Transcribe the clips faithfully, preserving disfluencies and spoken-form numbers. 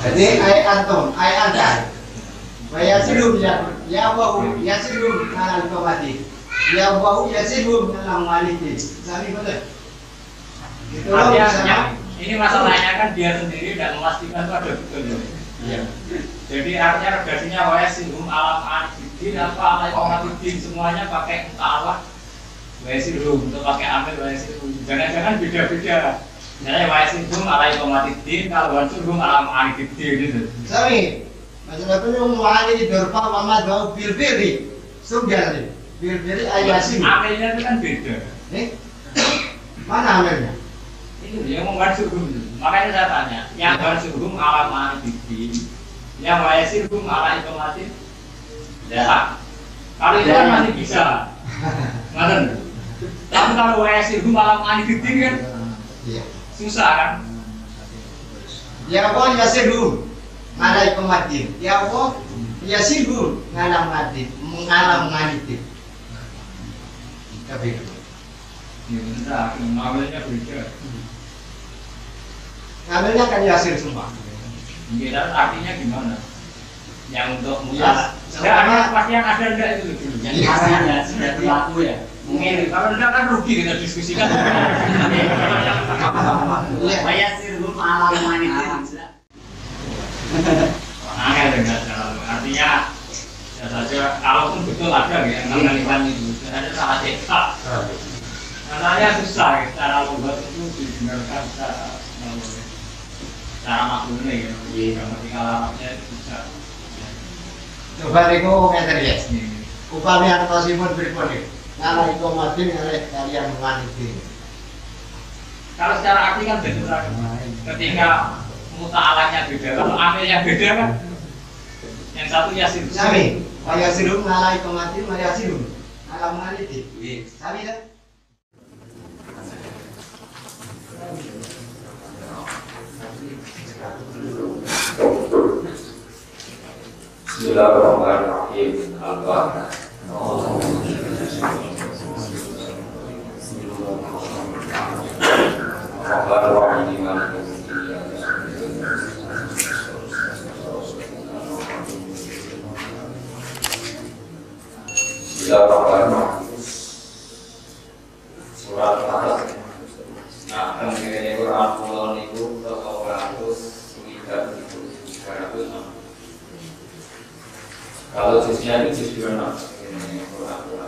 Jadi ayat antum, ayat antar. Waya sidum ya, ya bau, ya sidum ngalam komati. Ya bau, ya sidum ngalam maliki. Sami betul. Itu artinya ini masalahnya kan dia sendiri tidak memastikan itu ada betul. Iya. Jadi artinya redaksinya waya sidum alam anidin apa alai komatidin semuanya pakai Allah. Waya sidum untuk pakai amil waya sidum. Jangan-jangan beda-beda. Misalnya waya sidum alai komatidin kalau waya sidum alam anidin gitu. Sami. Masalah itu yang mulai di dorpa mama bau bir-biri. Sudah nih. Bir-biri ayasin. Amilnya itu kan beda. Eh? Mana amilnya? Itu dia membuat suhum. Makanya saya tanya, yang buat suhum alam anidin, yang waya sidum alai komatidin. Ya. Kalau itu kan masih bisa. Ngerti? Tapi kalau waya sidum alam anidin kan Iya. susah kan? Ya Allah ya sidum ngalai kematian. Ya Allah ya sidum ngalam mati, mengalam nganiti. Tapi Ya benar, ngambilnya beda. ngambilnya kan yasir semua. Jadi artinya gimana? Yang untuk Ya, mutas, sama- ya ada pasti yang ada enggak itu dulu. Yang Iya. pasti ada sudah berlaku ya. Mungkin kalau enggak kan rugi kita diskusikan. Iya. Waya sidum alam anidin. Angel dengan cara artinya ya saja kalaupun betul ada ya mengenalikan itu ada salah cetak. Katanya susah ya, cara membuat itu didengarkan secara cara maklumnya ya. Kalau ketika Arabnya itu bisa. Coba niku ngeten ya. Upami antosimun pripun iki? Ngalai kematian ngalai kalian nganiti. Kalau secara arti kan benar. Ketika muta'alanya beda, kalau amilnya beda kan. Yang satu yasin. Sami, waya sidum ngalai kematian waya sidum ngalam nganiti. Sami kan? Bismillahirrahmanirrahim. Al-Fatihah. Bismillahirrahmanirrahim. Surat Al-Fatihah. Nah, kemungkinan Quran Kulon itu total ratus tidak itu tiga ratus enam. Kalau jusnya itu jus dua enam. Ini Quran Quran.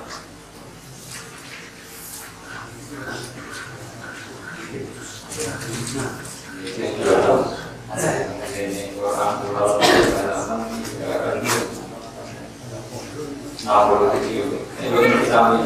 Jus dua enam. Ini Quran Kulon enam tiga ratus enam puluh tujuh. Ini begini kami.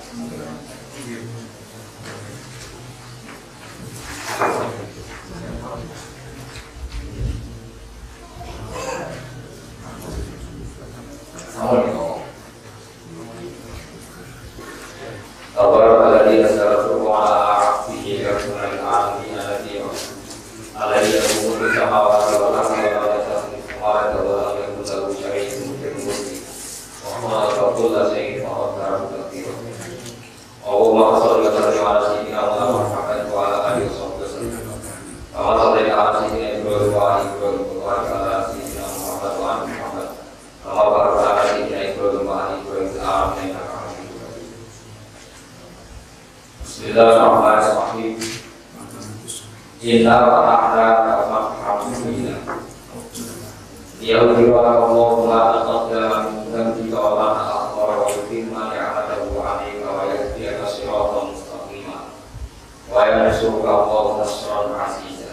Bismillahirrahmanirrahim. Inna fatahna laka fathan Yauhiru Allah ma taqaddama min dhanbika wa ma ta'akhkhara wa yutimma ni'matahu 'alaika wa yahdiyaka siratan mustaqima wa yansuruka Allahu nasran 'azizan.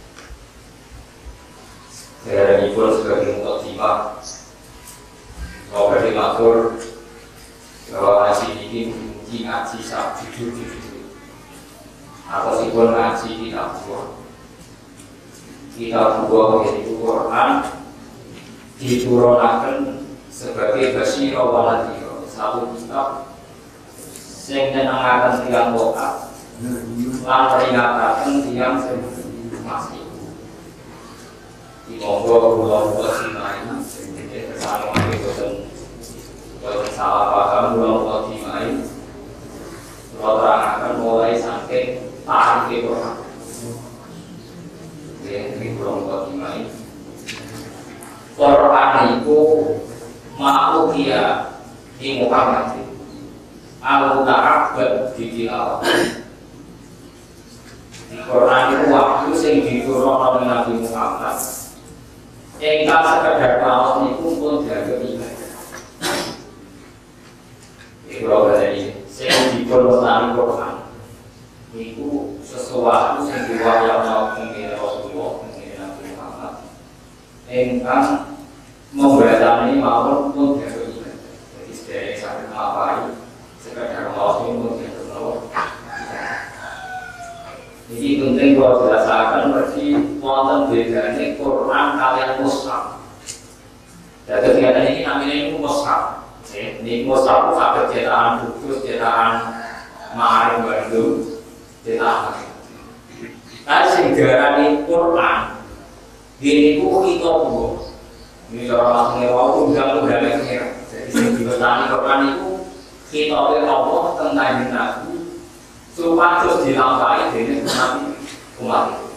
Dari pun sebagai mukadimah bahwa dari matur bahwa ngaji ini kunci ngaji sak jujur-jujur atau sipun ngaji kitab buah kitab buah yaitu Quran diturunaken sebagai basira waladira satu kitab sing nenengaken tiyang lokal lan peringataken tiyang sing masih di monggo kula kula sinai kesalahan mangke boten boten salah paham kula kula sinai kula terangaken mulai saking tarik Quran. Ini kula kula sinai Quran itu mau dia di Muhammad al-muta'abbad di tilawah. Di Quran itu waktu sing diturunkan oleh Nabi Muhammad engkau sekedar kaos niku pun dianggap ibadah. Itu kalau dari sing diturunkan Quran niku sesuatu sing diwahyakno pengen Rasulullah pengen Nabi Muhammad engkang membatani mawon pun dianggap ibadah. Jadi sedaya sakit ngapai sekedar kaos niku dianggap ini penting kalau jelaskan berarti wonten bedanya Quran kalian mushaf. Dan kegiatan ini namanya ini mushaf. Ini mushaf itu sampai cetakan Kudus, cetakan Ma'arif Bandung, cetakan. Tapi sejarah ini Quran, ini itu kita buat. Ini orang langsung lewat undang-undang yang kira. Jadi sejarah Quran itu kita oleh Allah tentang Nabi. Supados dilampahi dening Nabi umat itu.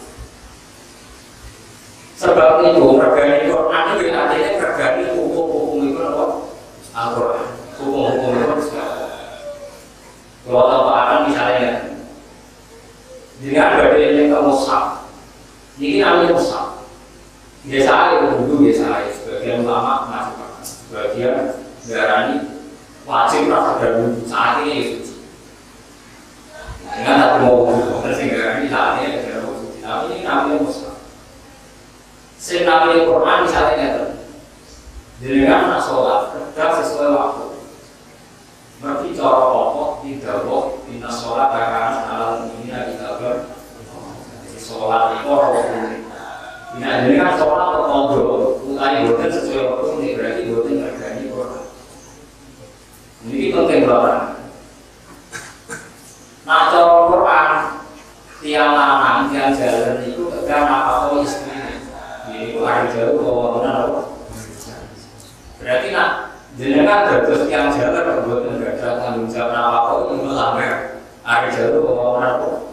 Sebab itu regani Quran itu artinya regani hukum-hukum itu apa? Al-Quran. Hukum-hukum itu segala. Kalau tambahkan misalnya dengan badai yang ke mushaf, ini namanya mushaf. Biasa itu dulu biasa sebagian ulama masih sebagian darani wajib rasa dahulu saat ini itu. Dengan satu mau bukan sehingga ini saatnya ada posisi. Tapi ini namanya mushaf. Sing namanya Quran misalnya itu, dengan nak sholat kerja sesuai waktu. Berarti cara pokok tidak boleh bina sholat karena alam ini ada kabar. Jadi sholat itu orang ini. Bina dengan sholat terkodoh, utai bukan sesuai waktu ini berarti bukan terjadi Quran. Ini penting banget. Nah, cara Quran tiang lanang, tiang jalan itu tekan apa kau istri ini itu hari jauh bawa benar. Berarti nak jenengan terus tiang jalan berbuat tidak ada tanggung jawab apa kau itu lamer hari jauh bawa benar.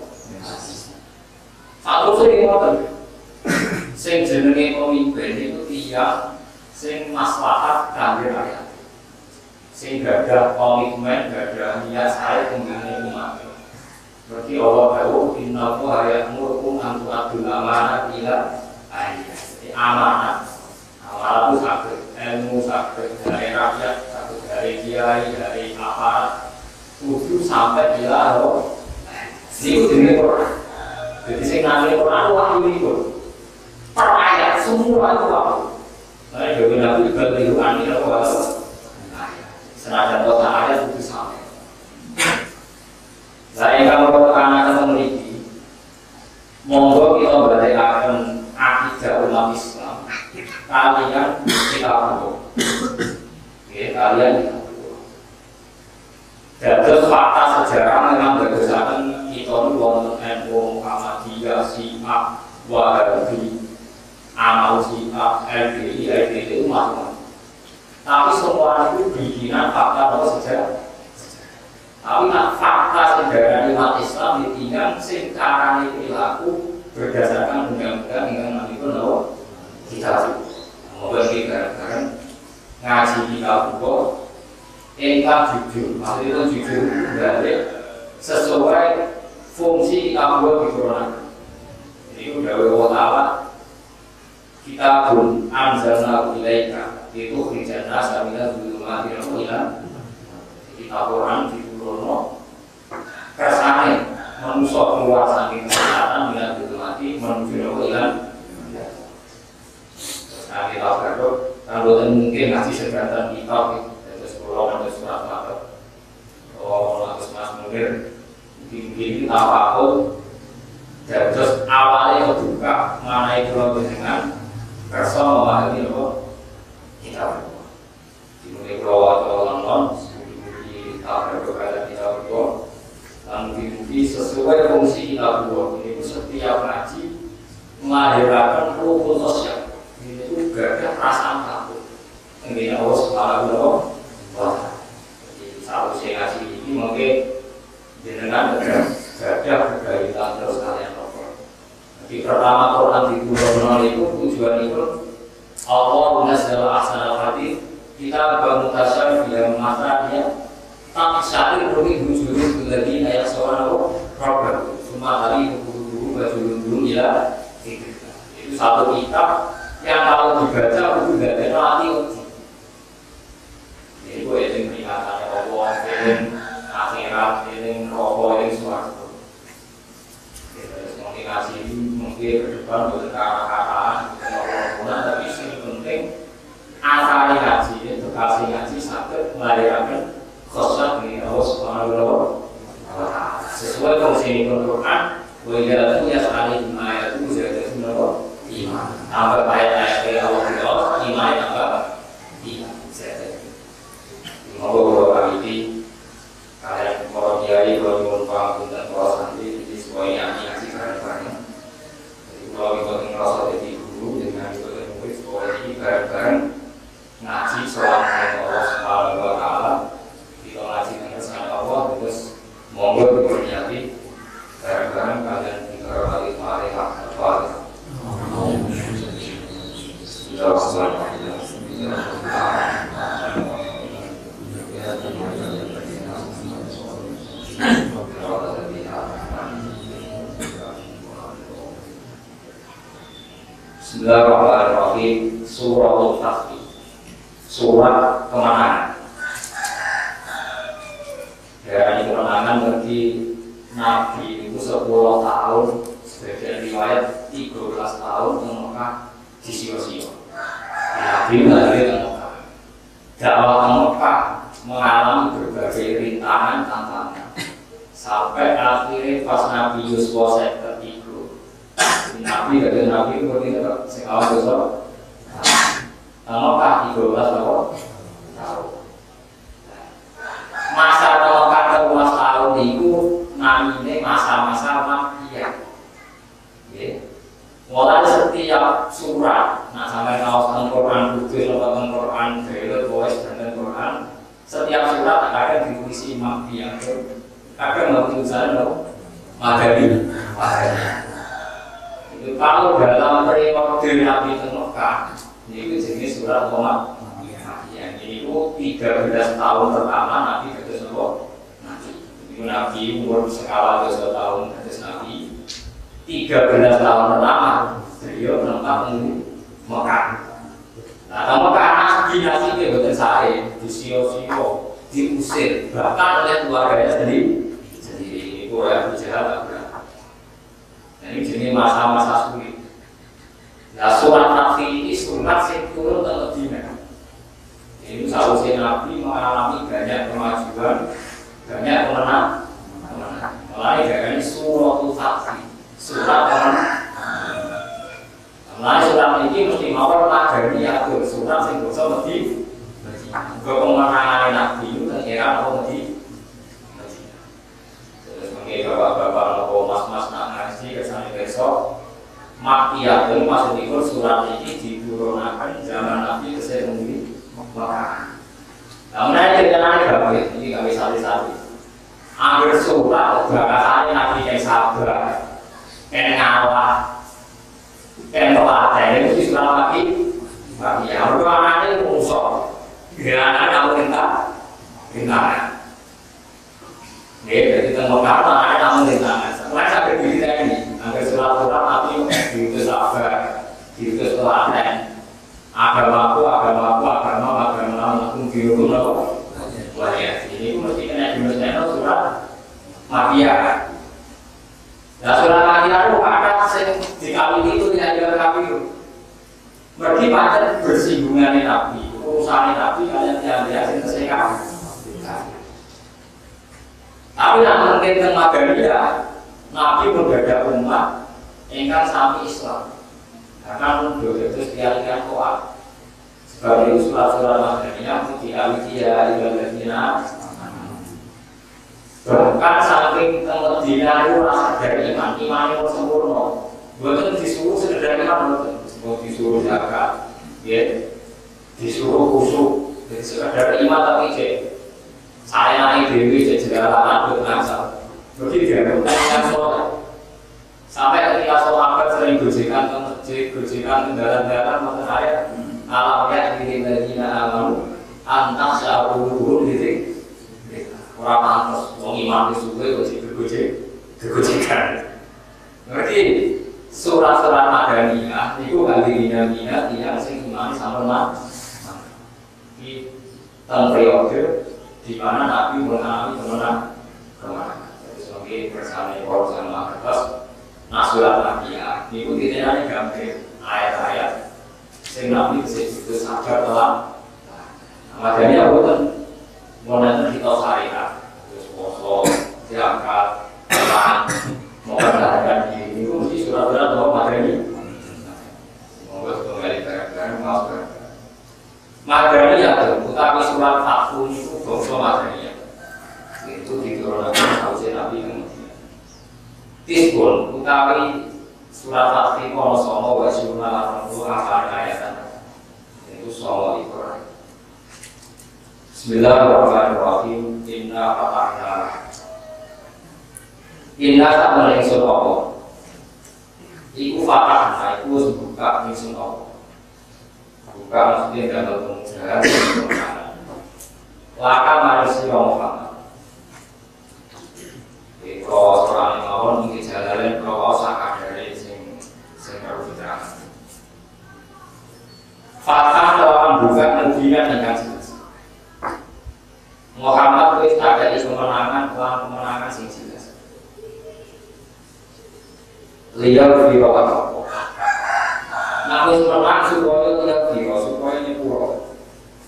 Satu sih ngoten, sing jenenge pemimpin itu tiang sing maslahat kangge rakyat, sing gadah komitmen, gadah niat saya pembina umat. Berarti Allah tahu inna Allah ya'murukum an tu'addul amanah ila ahliha. Jadi amanah, amanah itu sakit, ilmu sakit dari rakyat, sakit dari kiai, dari aparat, kudu sampai ila Allah. Ini jenis Quran. Jadi sing namanya Quran wahyu itu per ayat semua itu wahyu. Nah, jadi Nabi bagi Quran ini apa? Senajan kota ayat itu sampai. Saya kalau anak memiliki, monggo kita berdasarkan akidah umat Islam. Kalian kita buat, kalian kita buat. Jadi fakta sejarah memang berdasarkan kita wonten N U Muhammadiyah, Syiah, Wahabi, Amal Syiah, L D I, L D I itu macam-macam. Tapi semua itu bikinan fakta atau sejarah. Tapi nak fakta sejarah umat Islam ditinggal sing carane perilaku berdasarkan undang-undang yang nanti pun lo kita moga kita bareng ngaji kita buku engkau jujur, maksudnya itu jujur balik sesuai fungsi kita buat di Quran. Jadi udah Allah kita pun anzalna ilaika itu hijrah sambil zulmat ila kita Quran di Rono kersane manusia keluar saking kesehatan dengan ditemati menuju kehilangan. Nah kita berdoa kalau mungkin ngasih segatan kita terus pulau atau surat atau oh atau mas munir mungkin kita apa dan terus awalnya kebuka mengenai pulau dengan kersa memahami apa kita berdoa di pulau atau non kita berdoa dan kita berdoa lalu sesuai fungsi kita berdoa ini setiap ngaji melahirkan rukun sosial itu gak ada perasaan takut ini Allah subhanahu wa ta'ala. Jadi satu saya ngaji ini mungkin jenengan gak ada berkaitan terus kalian lapor. Jadi pertama Quran di Quran itu tujuan itu Allah nazzala ahsanal hadits kita bermutasyabiah yang maknanya tak syari rumi hujurul ladina yasawna rabbah cuma tadi buku-buku baju ya itu satu kitab yang kalau dibaca itu tidak ada hati jadi gue yang peringatan Allah yang akhirat yang rokok yang suatu terus komunikasi mungkin ke depan bukan kata-kataan bukan orang-orang tapi yang penting asal ngaji itu kasih ngaji sampai melahirkan khosat dari Allah Subhanahu wa Ta'ala sesuai fungsi Al-Quran wajah itu ya sekali ayat itu jadi semua iman tambah ayat-ayat dari Allah iman tambah iman saya mau bawa ini kalian kalau kiai kalau nyumpang dan kalau santri di semuanya ngaji bareng-bareng jadi kalau kita ngerasa jadi guru dengan itu dan murid sekolah ini bareng-bareng ngaji soal Allah Subhanahu wa Ta'ala kita ngaji dengan Allah terus monggo berniati bareng-bareng kalian dikahormati Fatihah Al-Fatihah. Bismillahirrahmanirrahim. Suratul Fath. Surat kemenangan. Dari kemenangan berarti Nabi itu sepuluh tahun, sebagian riwayat tiga belas tahun di Mekah di sio-sio. Nabi lahir di Mekah. Dakwah di Mekah mengalami berbagai rintangan tantangan sampai akhirnya pas Nabi Yusuf seket tiga. Nabi dari Nabi berarti sekarang besok. Mekah tiga belas tahun. Masa Mekah tiga belas tahun itu namanya masa-masa Makkiyah. Mulai setiap surat, nah sampai kalau Quran Kudus atau Quran Daily Voice dan Quran, setiap surat akan diisi Makkiyah. Akan mengutuskan Madani. Itu kalau dalam periode Nabi Mekah, itu jenis surat Muhammad. Yang ini itu tiga belas tahun pertama Nabi terus Nabi. Itu Nabi umur skala dua tahun terus Nabi. tiga belas tahun pertama beliau menetap di Mekah. Nah, Mekah Nabi Nabi itu betul saya di sio-sio, diusir bahkan oleh keluarganya sendiri. Jadi ini Quran bicara tak. Ini jenis masa-masa sulit. Nah, surat Nabi ini surat yang turun ke Madinah. Ini seharusnya Nabi mengalami banyak kemajuan, banyak kemenangan. Mulai dari suratul Fath, surat kemenangan. Mulai surat ini mesti mawar Madani atau surat yang bisa mesti kemenangan Nabi itu era apa mesti. Terus mungkin bapak-bapak atau mas-mas nak ngaji kesannya besok. Makkiyah itu maksud itu surat ini diturunkan zaman Nabi keser mungkin Mekah. Nah, mulai dari nanti bapak ini nggak bisa disatu. Ambil surat, bahkan Nabi yang sabar, yang ngalah, yang telaten itu surat Nabi. Makkiyah. Berdua nanti musuh, gerakan kamu minta, minta. Nih, jadi tengok karena ada kamu minta. Setelah saya berdiri ini. Agar surat-surat Nabi diutus sabar, diutus telaten. Agamaku, agamaku, agama, agama, langsung diurut apa? Wah ya, ini mesti kena diutusnya surat Makkiyah. Nah surat Makkiyah itu ada yang dikawin itu tidak ada kawin. Berarti pada bersinggungan Nabi, urusan Nabi kalian tidak lihat yang tersekat. Tapi yang mungkin ke Madaniyah Nabi berbeda umat ingkang sami Islam. Karena doa itu sekalian kuat. Sebagai surat-surat Madaniyah diawitiya ibadah bahkan saking Medina itu rasa dari iman, iman yang sempurna. Bukan disuruh sekedar iman, bukan disuruh zakat, ya, disuruh khusyuk, sekedar iman tapi cek saya naik dewi cek jalanan bukan asal. Berarti dia bukan sholat. Sampai ketika sholat sering gojekan ke masjid, gojekan kendaraan-kendaraan motor saya alam ya ini ladina amanu antas sa'uluhum gitu. Orang pantas wong iman wis suwe kok digojek digojekan. Ngerti surat-surat Madaniyah niku kangge dina-dina tiyang sing iman sampun mak. Iki teng periode di mana Nabi mengalami kemenangan kemenangan. Jadi sebagai bersama para sama atas nasurat Madaniyah niku titenane gambar ayat-ayat sing Nabi itu sadar telah. Madaniyah boten monen kita syariat terus poso zakat perang mau berdagang di itu mesti surat-surat bahwa Madaniyah mau kembali barang-barang mau Madaniyah utawi surat Fathu itu bangsa Madaniyah itu diturunkan oleh Nabi kemudian Tisbun utawi surat Fathu kono songo wa sunah al-Qur'an apa ayatan itu songo itu. Bismillahirrahmanirrahim. Inna fatahna. Inna tak melengsun apa? Iku fatahna, iku wis buka ingsun apa? Buka maksudnya dalam kemudahan laka manusia Muhammad. Itu orang yang awal mungkin jalanin kalau sakar dari sing sing baru diterangkan. Fatah dalam buka negerinya dengan jelas. Muhammad wis ada kemenangan, kelan kemenangan sing jelas. Liya fi rawat. Nah wis menang supaya tidak diro, supaya nyepuro.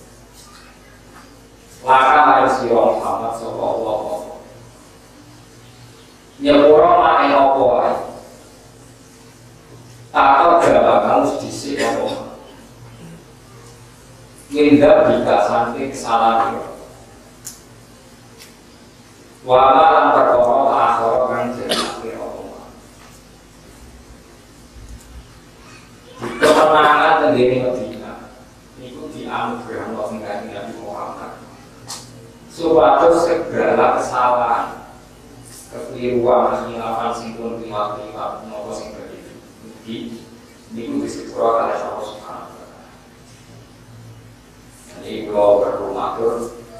Laka harus diro Muhammad sallallahu alaihi wasallam. Nyepuro mae apa wae. Atau dalam kamus dhisik apa. Winda bika saking kesalahan. Wala lan perkara akhara kang jenenge Allah. Kemenangan tenggene Madinah niku dianugerahkan oleh Nabi Muhammad. Suatu segala kesalahan, kekeliruan, khilafan sing pun liwat-liwat napa sing terjadi. Iki niku disepuro kalih Allah Subhanahu wa taala. Jadi kalau perlu matur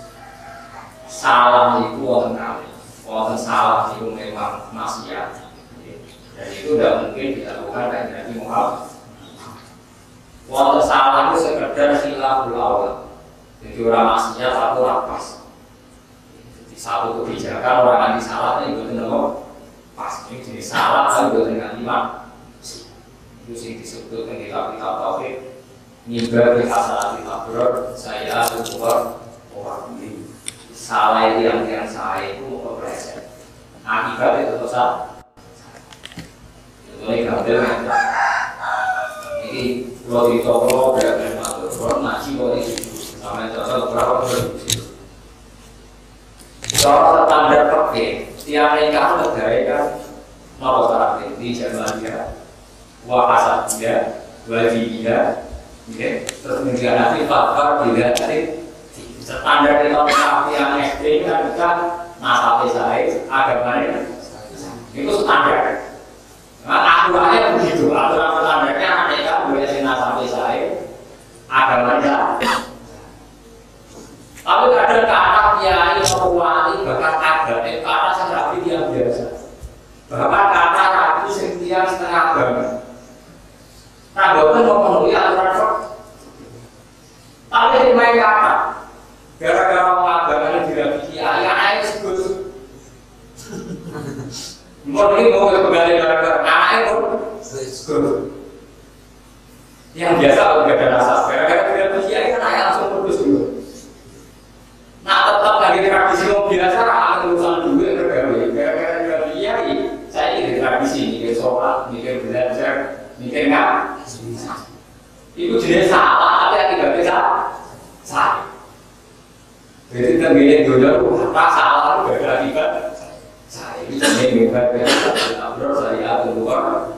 salah itu wonten kali, wonten salah itu memang maksiat, dan itu tidak mungkin dilakukan oleh Nabi Muhammad. Wonten salah itu sekedar khilaful awal, jadi orang maksiat satu lapas, jadi satu kebijakan orang anti salahnya itu benar pas, ini jenis salah kan itu dengan iman, itu sih disebut dengan kitab-kitab tauhid, nibah di hasanat al-abrar, saya keluar orang ini. Salah itu yang yang saya itu mau berhasil. Akibat itu dosa. Ini gambar kan. Ini kalau di toko berapa matur, kalau ngaji kalau di situ sama contoh berapa berapa. Soal standar pakai, tiap nikah negara kan nomor satu di Jerman wahasa dia, wajib dia, terus negara nanti faktor tidak tadi. Standar kita nabi yang S D ini kan nasabe saya agamanya itu standar. Nah, aturannya begitu, aturan standarnya mereka boleh si nasabe saya agamanya. Tapi kadang kata kiai atau wali bahkan agamanya kata serabi yang biasa. Bahkan kata rabi setiap setengah agama. Nah, bukan memenuhi aturan kok. Tapi mereka kata gara-gara agama ini tidak kiai, anaknya sebut. Mau ini mau kembali gara-gara anaknya pun sebut. Yang biasa kalau tidak ada rasa, gara-gara tidak kiai kan anaknya langsung putus dulu. Nah tetap lagi tradisi yang biasa, akan urusan duit bergawe. Gara-gara tidak kiai, saya ini tradisi mikir sholat, mikir belajar, mikir nggak. Itu jenis salah, tapi akibatnya salah. Salah. Jadi tenggine dunia itu tak salah gara-gara akibat saya ini jenis gara-gara abdur saya keluar.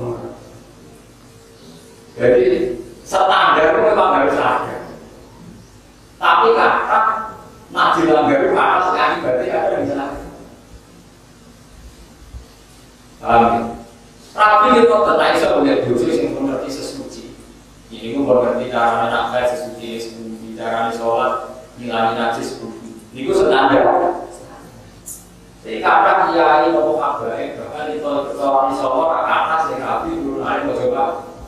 Jadi standar itu memang harus ada. Tapi kata nak dilanggar itu atas akibatnya ada di sana. Paham ya? Tapi kita tetap bisa melihat dosa yang mengerti sesuci. Ini pun pun ngerti caranya nak baca sesuci, sesuci caranya sholat, nilai najis sesuci. Itu standar. Jadi kadang kiai mau kabarin, bahkan itu sholat sholat ke atas yang api dulu naik mau coba.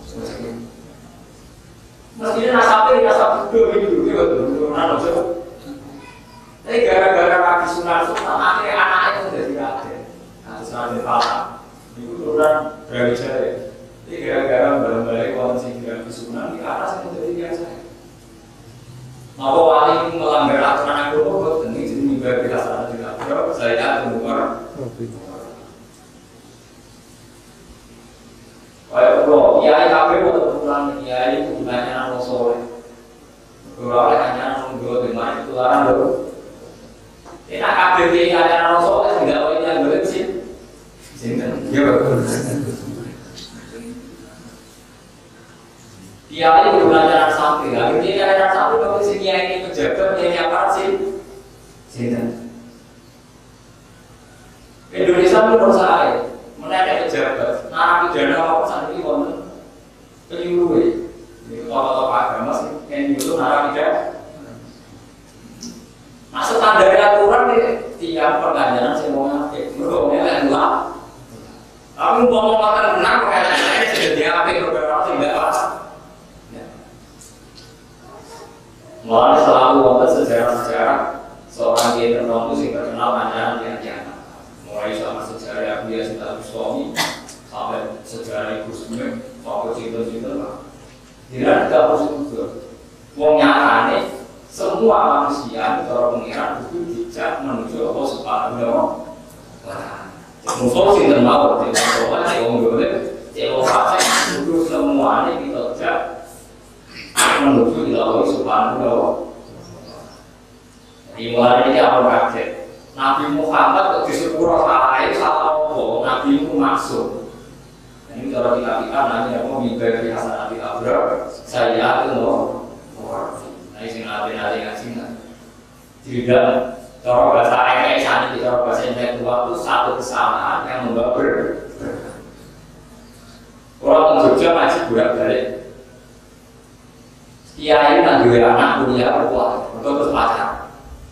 Mestinya nasabnya nasab dulu itu dulu turunan mau coba. Tapi gara-gara kaki sunan sunan akhirnya anaknya itu jadi raden. Atau sunan Falah. Itu turunan Brawijaya. Jadi gara-gara balik-balik kondisi kaki sunan di atas itu jadi biasa. Maka wali melanggar aturan agama, tentu jadi juga biasa juga. Bro, saya akan buka. Kayak bro, kiai kafe mau pulang, kiai itu gunanya nang sore. Kalau ada hanya nang dua lima itu larang bro. Ini nak kafe kiai ada nang sore, tidak boleh yang beresin. Sini, ya bro. Kiai itu gunanya nang samping, lagi dia ada nang samping, kalau si kiai ini pejabat, kiai apa sih? Sini. Indonesia menurut saya menarik pejabat, narapidana apa saat ini konten keliru ini tokoh-tokoh agama sih yang itu narapidana. Masuk standar aturan nih tiap pergantian semuanya kayak berdoanya yang gelap. Kamu ngomong makan benar kayak jadi apa yang berbeda tidak pas. Mulai selalu wonten sejarah-sejarah seorang kiai tertentu sih terkenal panjang yang jangan. Mulai sama sejarah Abu Yazid Al-Bustami sampai sejarah Ibu Sumi sampai cinta-cinta lah. Tidak ada usul. Wong nyatane semua manusia cara pengiran itu dijak menuju Allah Subhanahu wa taala. Musuh sinten mawon tidak soal wong golek, cewek fasik itu semuanya kita jak menuju Allah Subhanahu wa taala. Di mulai ini apa kaget? Nabi Muhammad kok disuruh salah itu salah apa? Nabi itu maksud. Ini cara kita kita nanti apa mimpi hasan Nabi Abraham saya itu mau. Nah ini nanti nanti ngaji nggak? Tidak. Cara bahasa Indonesia ini cara bahasa Indonesia itu satu kesalahan yang membawa ber. Orang Jogja ngaji bolak balik. Kiai dan dua anak kuliah berkuah untuk berpacaran.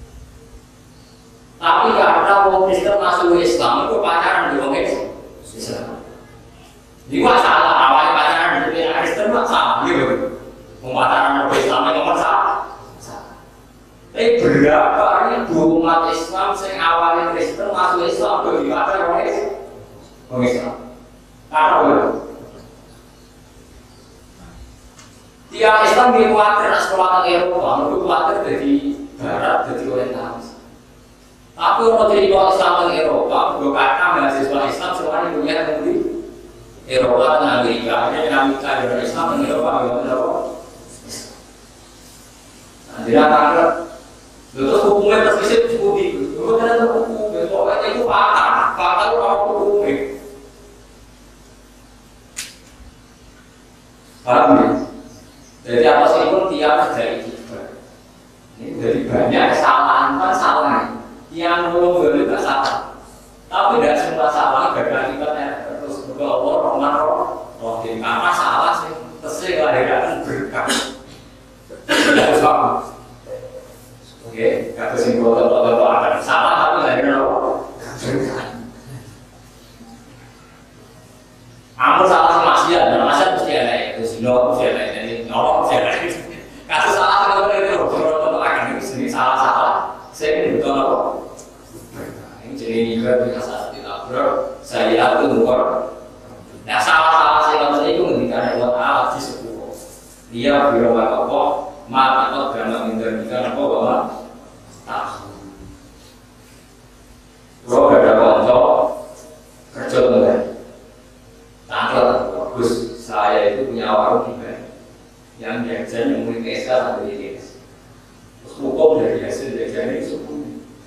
Tapi karena orang Kristen masuk Islam itu pacaran di orang Islam. Ini masalah awalnya pacaran di orang Kristen masalah gitu. Pacaran di Islam itu masalah. Tapi berapa ribu umat Islam yang awalnya Kristen masuk Islam itu di pacaran orang Islam. Karena apa? Tiang Islam di khawatir sekolah ke Eropa, itu khawatir dari Barat, dari orientalis. Tapi orang dari luar Islam di Eropa, gue kata mahasiswa Islam semuanya punya di Eropa dan Amerika. Ada dinamika dari Islam di Eropa, di Eropa. Nah, tidak ada. Terus hukumnya tersisip cukup itu. Gue tidak tahu hukum, pokoknya itu fakta, fakta itu orang hukumnya. Paham ya? Jadi atas itu tiap dari kita. Ini dari banyak kesalahan kan salah. Yang belum boleh tidak salah, tapi tidak semua salah gara-gara kita terus bergaul roman roh, roh di kamar salah sih, terus lahirkan berkah. Tidak sama. Oke, kata simbol atau akan salah tapi lahirkan roh berkah. Amun salah sama maksiat, dan maksiat mesti ada itu sino mesti ada jadi nolong mesti ada. Kata salah kalau itu roh roh akan itu sendiri salah salah. Saya ini betul apa? Jadi juga biasa tidak bro, saya itu ngor. Nah salah-salah saya itu menghentikan Allah Taala di sepuluh. Dia bilang apa? Maka atau karena menghentikan apa bahwa tahu. Bro ada konco kerja dengan tanggal bagus. Saya itu punya warung juga yang jajan yang mulai K S sampai di K S. Terus hukum dari hasil jajan itu sepuluh.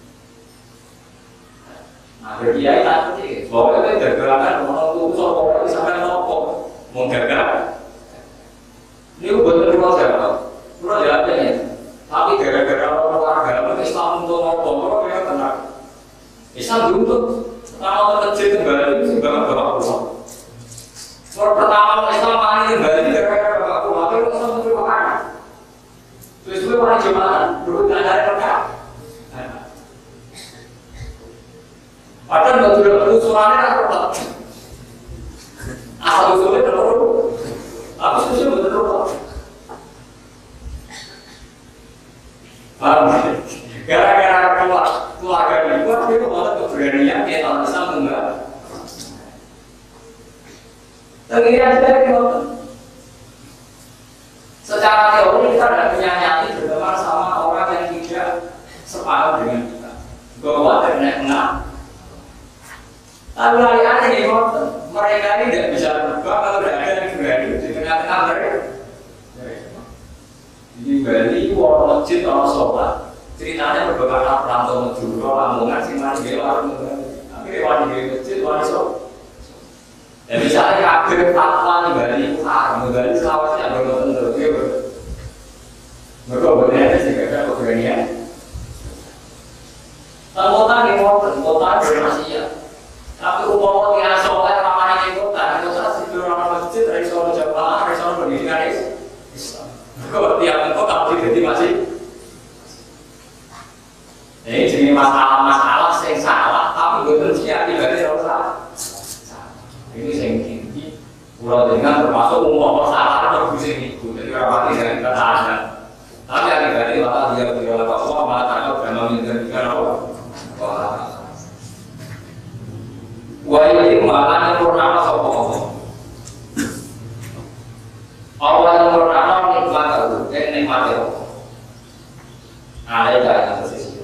Nah, berkiai tak ngerti, bahwa itu gagalan orang tua sokong sampai nopo mau gagal. Ini buat kedua siapa? Kedua siapa ya? Tapi gara-gara orang agama Islam untuk nopo, orang yang tenang. Islam dulu pertama terkecil kembali itu banget bapak pulang. Pertama Islam ini kembali gara-gara bapak pulang, itu Islam itu Padahal nggak sudah usulannya kan tetap. Asal usulnya terlalu. Aku usulnya betul betul. Gara-gara keluarga dibuat itu orang keberanian dia tak bisa menggak. Tengiran saya itu. Secara teori kita tidak punya nyati berteman sama orang yang tidak sepakat dengan kita. Bahwa tidak kena. Tapi lari aneh nih, mereka ini tidak bisa berubah kalau tidak ada yang berani di tengah-tengah mereka. Di Bali, orang masjid, orang sholat, ceritanya berbeda perantau Madura, Lamongan, Siman, Dewa, tapi orang di masjid, orang sholat. Ya misalnya kabir fatwa di Bali, haram di Bali selawasnya belum tentu, gitu. Mereka berbeda sih, gak ada keberanian. Kota di kota bermaksiat. Tapi umum yang soleh ramai di kota, itu salah satu orang masjid dari Solo Jawa, dari Solo pendidikan Islam. Kalau tiap kota kalau jadi masih, ini jadi masalah-masalah yang salah, tapi betul siapa tidak ada salah. Ini yang tinggi. Pulau dengan termasuk umum salah atau bising itu, jadi rapati dari kata anda. Tapi yang tidak ada masalah dia tidak ada apa-apa, malah takut karena menjadikan apa? Wah ini makanya purnama sopo. Allah yang purnama nikmat itu, yang nikmat itu. Ada yang tersisa.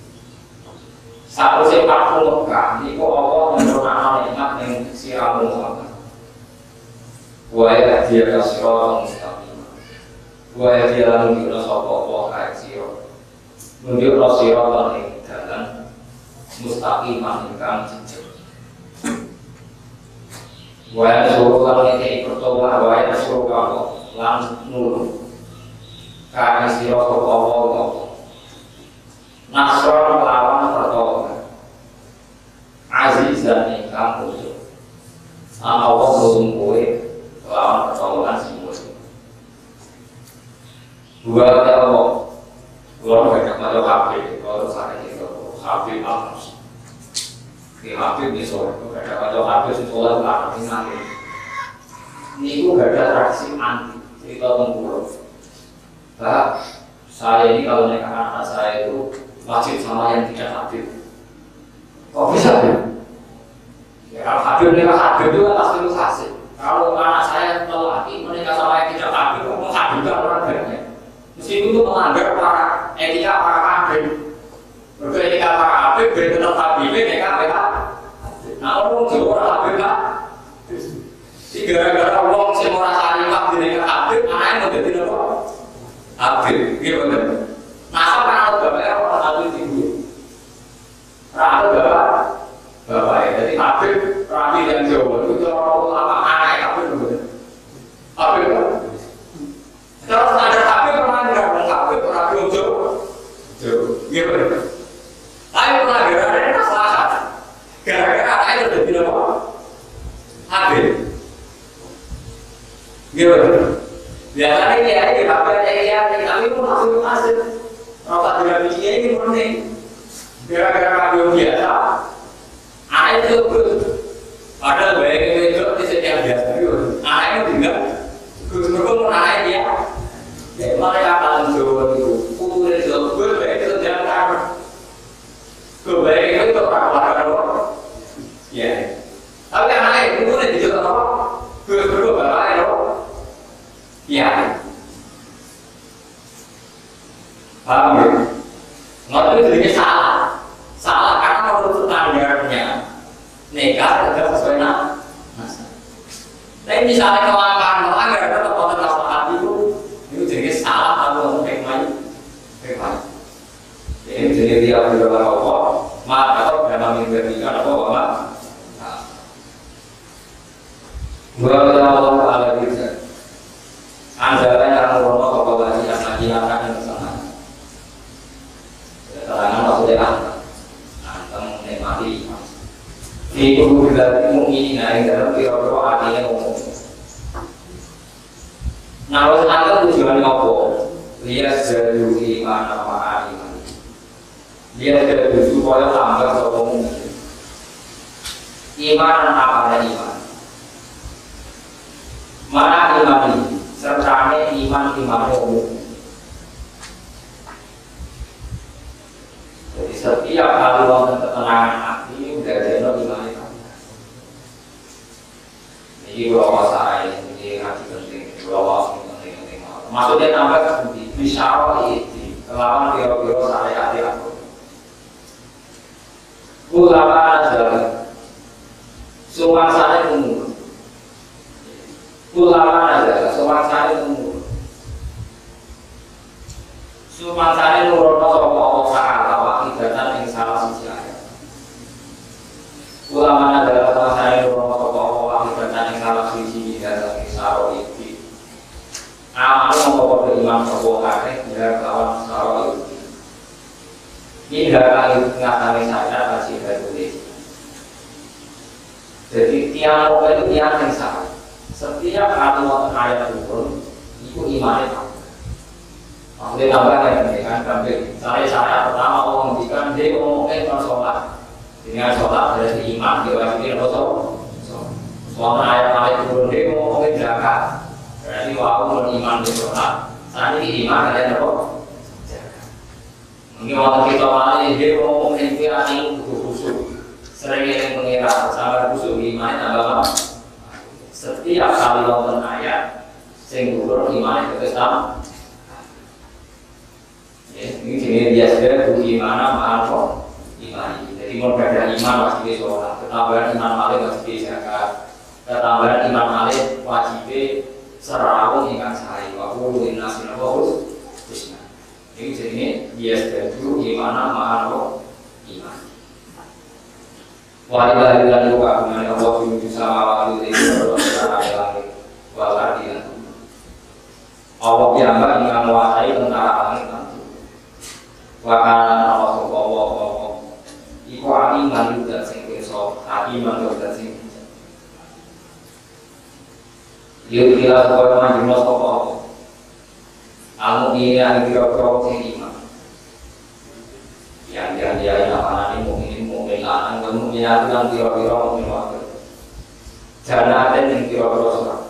Satu sifat Mekah, itu Allah yang purnama nikmat yang siramu sama. Wah ya dia kasih orang mustaqim. Wah ya dia lalu kita sopo Allah kayak siro. Menunjuk siro paling dalam mustaqim ingkang jejak. Waya suruh kalau ini pertolongan waya suruh kamu langsung nulu karena siro kepomo nasron lawan pertolongan aziz dan ingkang musuh Allah belum kue lawan pertolongan semua dua Allah dua banyak malu habib kalau saya itu habib amus di habib di sore itu ada kalau habib di sore lah ini nanti ini itu gak ada tradisi anti cerita tentang bah saya ini kalau nikah anak saya itu wajib sama yang tidak habib kok bisa ya? Ya kalau habib nikah habib itu kan pasti itu hasil kalau anak saya lelaki menikah sama yang tidak habib kamu habib kan orang banyak meskipun itu melanggar para etika para habib beretika para habib berkenal habib nikah mereka nah orang Jawa orang habib kan si gara-gara orang yang merasa nikah di nikah habib anaknya mau jadi apa? Habib, gitu kan? Nasab kan anak bapaknya orang habib tinggi anak bapak bapak ya, jadi habib rapi yang Jawa itu orang ulama anaknya habib gitu habib kan? Terus ada habib pernah nggak habib rapi yang Jawa Jawa, gitu kan? Tapi pernah gara-gara ini masalah gara-gara anaknya udah jadi apa? Habib gitu biasanya ini ya, ini habib ya, tapi itu masuk masuk rokat dengan bijinya ini penting gara-gara habib biasa anaknya itu terus padahal baiknya itu di setiap biasa anaknya tinggal terus-terus anaknya dia ya mereka akan Jawa itu putus itu gue baik itu jangan karena kebaikan itu orang-orang ya tapi anaknya itu udah dijual apa? Gue-gue bapaknya dong ya paham ya? Nggak itu jadinya salah salah karena menurut standarnya nikah tidak sesuai nah tapi misalnya kelangkaan melanggar tetap pada masalah itu itu jadinya salah kalau untuk hikmah hikmah jadi jadi dia berdoa Allah maaf atau dalam menjadikan apa apa gua Allah ala kita antara yang merono kepada yang lagi akan yang sana keterangan maksudnya antara antara menikmati di kubu dari mungkin naik dalam kira-kira artinya umum nah kalau antara tujuan apa lihat dari mana apa iman lihat dari supaya tambah sokong iman apa ada iman? Mana iman ini? Sertane iman iman umum. Jadi setiap kali wonten ketenangan hati udah ada iman itu. Ini kalau saya ini hati penting, kalau penting penting. Maksudnya tambah bisa itu kelawan biro-biro saya hati aku. Ulama adalah sumang saya umur. Ulama adalah sumang saya umur. Sumang saya nurono sapa Allah Taala wa ibadatan yang salah siji ayat. Ulama adalah sumang saya nurono sapa Allah wa ibadatan yang salah siji dalam kisah iki. Amal mongko beriman sapa kabeh ya kawan salah iki. Hingga kali ngatami sadar kasih tulis. Jadi tiang apa itu tiang yang salah. Setiap kali waktu ayat turun, itu imannya tambah. Maksudnya tambah ya, kan? Tambah. Saya saya pertama orang jika dia ngomongin tentang sholat, dengan sholat berarti iman dia wajibin apa sholat. Soalnya ayat-ayat turun dia ngomongin zakat, berarti wau beriman di sholat. Saat ini iman kalian apa? Mungkin waktu kita malah dia ngomongin dia ini butuh khusyuk, sering yang mengira sabar khusyuk iman tambah apa? Setiap kali nonton ayat, sing turun iman itu sama. Ya, ini jenis biasa tuh gimana mahal iman. Jadi mau ada iman wajib sholat, ketambahan iman malih wajib zakat, ketambahan iman malih wajib serawung ikan sehari. Waktu inna sinabahus. Ini jadi biasa itu gimana mahal iman. Walillahi dan luka dengan Allah bimuju sama waktu itu berdoa di langit walar di langit. Allah biamba ingkang menguasai tentara langit nanti. Wakanan Allah subhanahu wa ta'ala. Iku aliman dan sing pirsa, aliman dan sing bijak. Yuk kira supaya majumlah sapa Allah. Al-mu'minin yang kira-kira sing iman. Yang yang dia yang apa ini mungkin mungkin lanang dan mungkin yang kira-kira mungkin waktu jangan ada yang kira-kira surat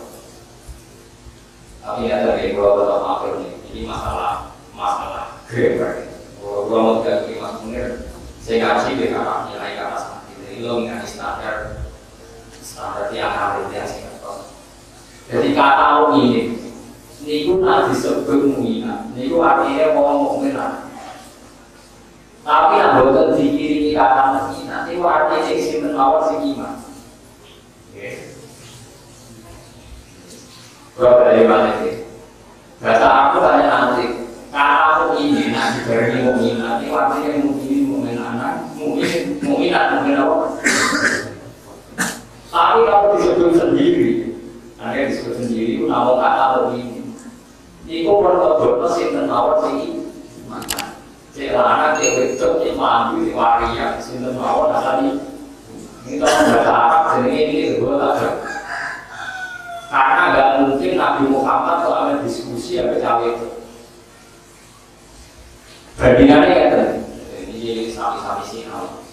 tapi ada yang gua tetap akhir nih ini masalah masalah grammar gua gua mau tidak terima bener saya ngaji dengan nilai kata sangat jadi lo nggak standar standar yang hari yang saya tahu jadi kata lo ini niku nanti disebut mu'minah niku artinya mau mukminah. Tapi yang boten dikiri kata nanti nanti artinya sing sinten mawon sing iman. Nggih. Berapa dari mana iki? Bahasa aku tanya nanti. Kalau ini nanti dari mukmin nanti artinya mukmin mukmin anak, mukmin mukminat mukmin apa? Tapi kalau disebut sendiri, nanti disebut sendiri itu nama kata ini. Iku perlu sinten mawon sing iman. Cek anak cek wedok cek mandu cek waria sinten mawon asali ini kalau bahasa Arab jenenge ini disebut ada karena nggak mungkin Nabi Muhammad soalnya diskusi apa cawe itu bandingannya ya tadi ini sami-sami sih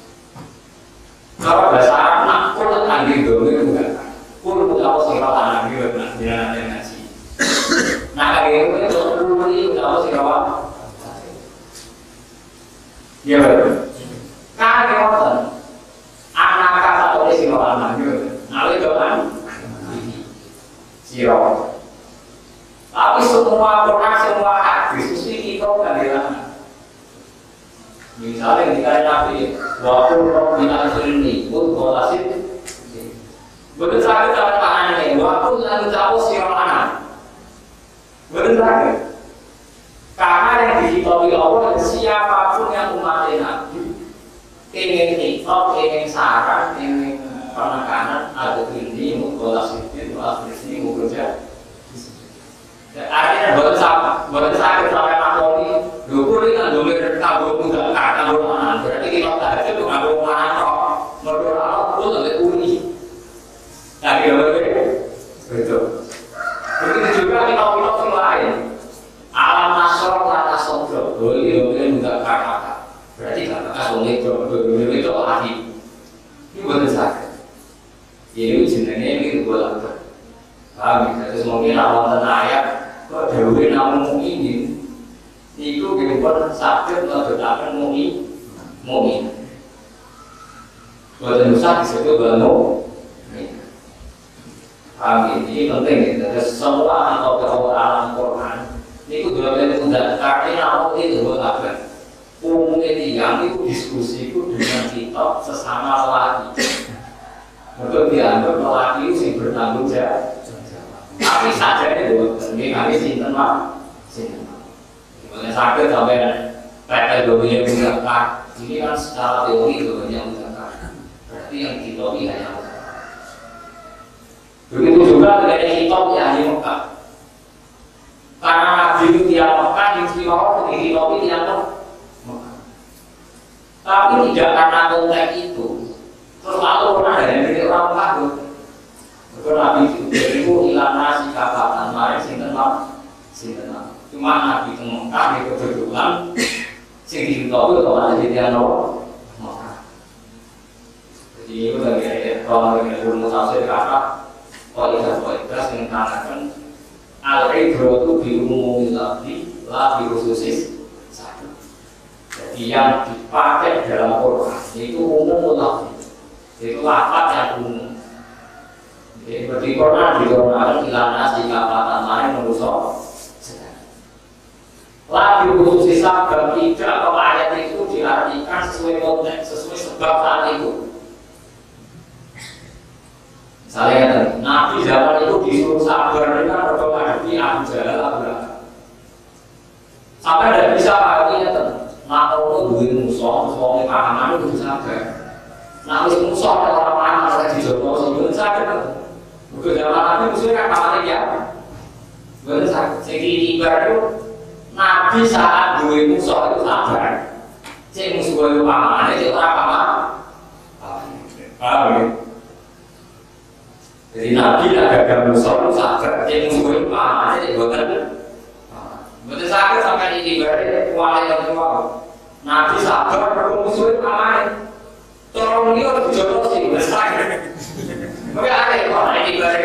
kalau bahasa Arab nak pun angin domir bukan pun bukan apa sih kalau anak dia nak dia nanti nasi nah kayak itu pun ini bukan apa sih kalau ya betul. Karena kemudian anak kata oleh si anak itu, nalar doan, siro. Tapi semua Quran semua hadis mesti kita kan bilang. Misalnya ketika Nabi, waktu Rabbina ini, pun kolasit. Betul saja cara tangan ini, waktu lalu jauh siro anak. Betul saja. Karena yang diketahui Allah siapapun yang umatnya Nabi ingin hikmah, ingin saran, ingin penekanan ada ini, menggolah sedikit, menggolah sedikit, menggolah artinya bukan sama, bukan sakit sampai makhluk dulu ini kan dulu dari kabur muda, kabur mana berarti kita tak itu kabur mana kok menurut Allah pun lebih uni nah dia betul begitu juga kita bilang yang lain alam nasor lata sodro boleh boleh enggak kata berarti kata sulit itu itu hati ini boleh sakit wonten ayat kok dhewe namung mukmin niku dipun saged ngedekaken mukmin mukmin. Boten usah disebut bano. Paham ini penting ya. Terus semua atau kalau alam Quran niku dua kali mudah karena awal itu buat apa? Umumnya tiang itu diskusi itu dengan kitab sesama lelaki. Untuk dianggap lelaki itu yang bertanggung jawab. Tapi saja itu, ini kami sinten mak, sinten. Gimana sakit sampai P T dominya mengangkat. Ini kan secara teori dominya mengangkat. Berarti yang kita lihat yang begitu juga dengan kitab yang di Mekah. Karena Nabi itu tiang Mekah, di Istimewa, di kitab itu tiang Mekah. Tapi tidak karena konteks itu. Terus lalu pernah ada yang dari orang Mekah itu. Betul Nabi itu ilana sikapatan mari sinten mak, sinten mak. Cuma Nabi itu Mekah di kebetulan sing ditahu itu ada di tiang Mekah. Jadi itu lagi kalau dengan ilmu tafsir kata, kalau tidak boleh terus mengatakan al-ibratu bi umumil lafzi la bi khususis satu. Jadi yang dipakai dalam Quran itu umum lafzi, itu lafaz yang umum. Jadi seperti Quran digunakan ilana sikapatan lain manusia. La bi khususis sabab tidak kalau ayat itu diartikan sesuai konteks, sesuai sebab saat itu. Misalnya Nabi zaman itu disuruh sabar dengan menghadapi Abu Jahal Abu Lahab. Sampai tidak bisa artinya ten, nak orang duit musuh, musuhnya pahaman itu sabar. Nak wis musuh orang pahaman saya dijodoh sebelum sabar. Bukan zaman Nabi musuhnya kan pahaman ya. Bukan sabar. Segi ibarat itu Nabi saat duit musuh itu sabar. Cek musuh itu pahaman, cek orang pahaman. Paham? Jadi Nabi tidak gagal musuh, sabar. Dia musuh itu apa? Jadi bukan, bukan sabar sampai ini berarti kuali yang tua. Nabi sabar, perlu musuh itu apa? Tolong dia harus dijodoh sih, bukan sabar. Tapi ada yang kuali ini berarti.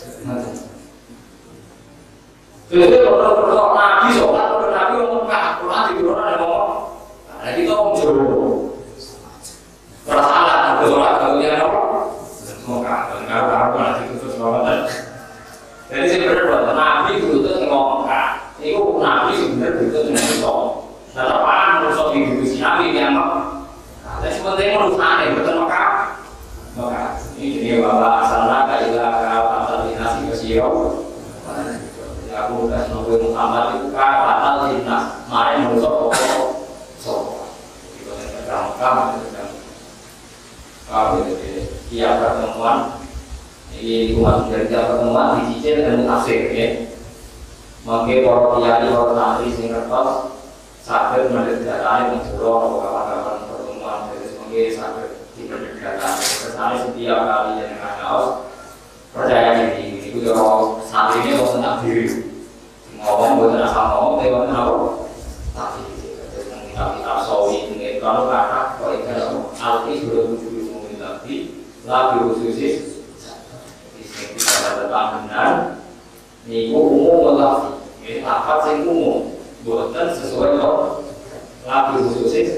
Jadi kalau kalau Nabi sholat, kalau Nabi ngomong kah, kalau Nabi turun ada ngomong, ada kita ngomong jodoh. Perasaan aku sholat kalau dia ngomong. Semoga kalau aku nanti khusus banget. Jadi sebenarnya Nabi itu tuh ngomong kan, itu Nabi sebenarnya itu ngomong. Dan apaan musuh di diskusi Nabi yang ngomong. Tapi sebenarnya urusannya betul maka, maka ini jadi bapak asalnya kayak kalau asal dinasti kesio. Aku udah nunggu Muhammad itu kan batal dinas, mari musuh pokok so. Itu yang terang-terang itu. Kalau tiap pertemuan ini cuma dari tiap pertemuan dicicil dan tafsir ya. Mungkin para kiai, para santri sing kertas saged mendedatani menjuro atau kapan-kapan pertemuan terus mungkin saged diperdagangkan. Kesannya setiap kali yang ngaos percaya diri itu yo santri ini mau tenang diri. Ngomong boten asal ngomong lewat apa? Tapi terus kita sawi dengan kalau kata kok itu alki sudah tujuh lagi lagi khususis disini kita tetap benar niku umum lagi ini dapat sing umum buatan sesuai kok lagi khususis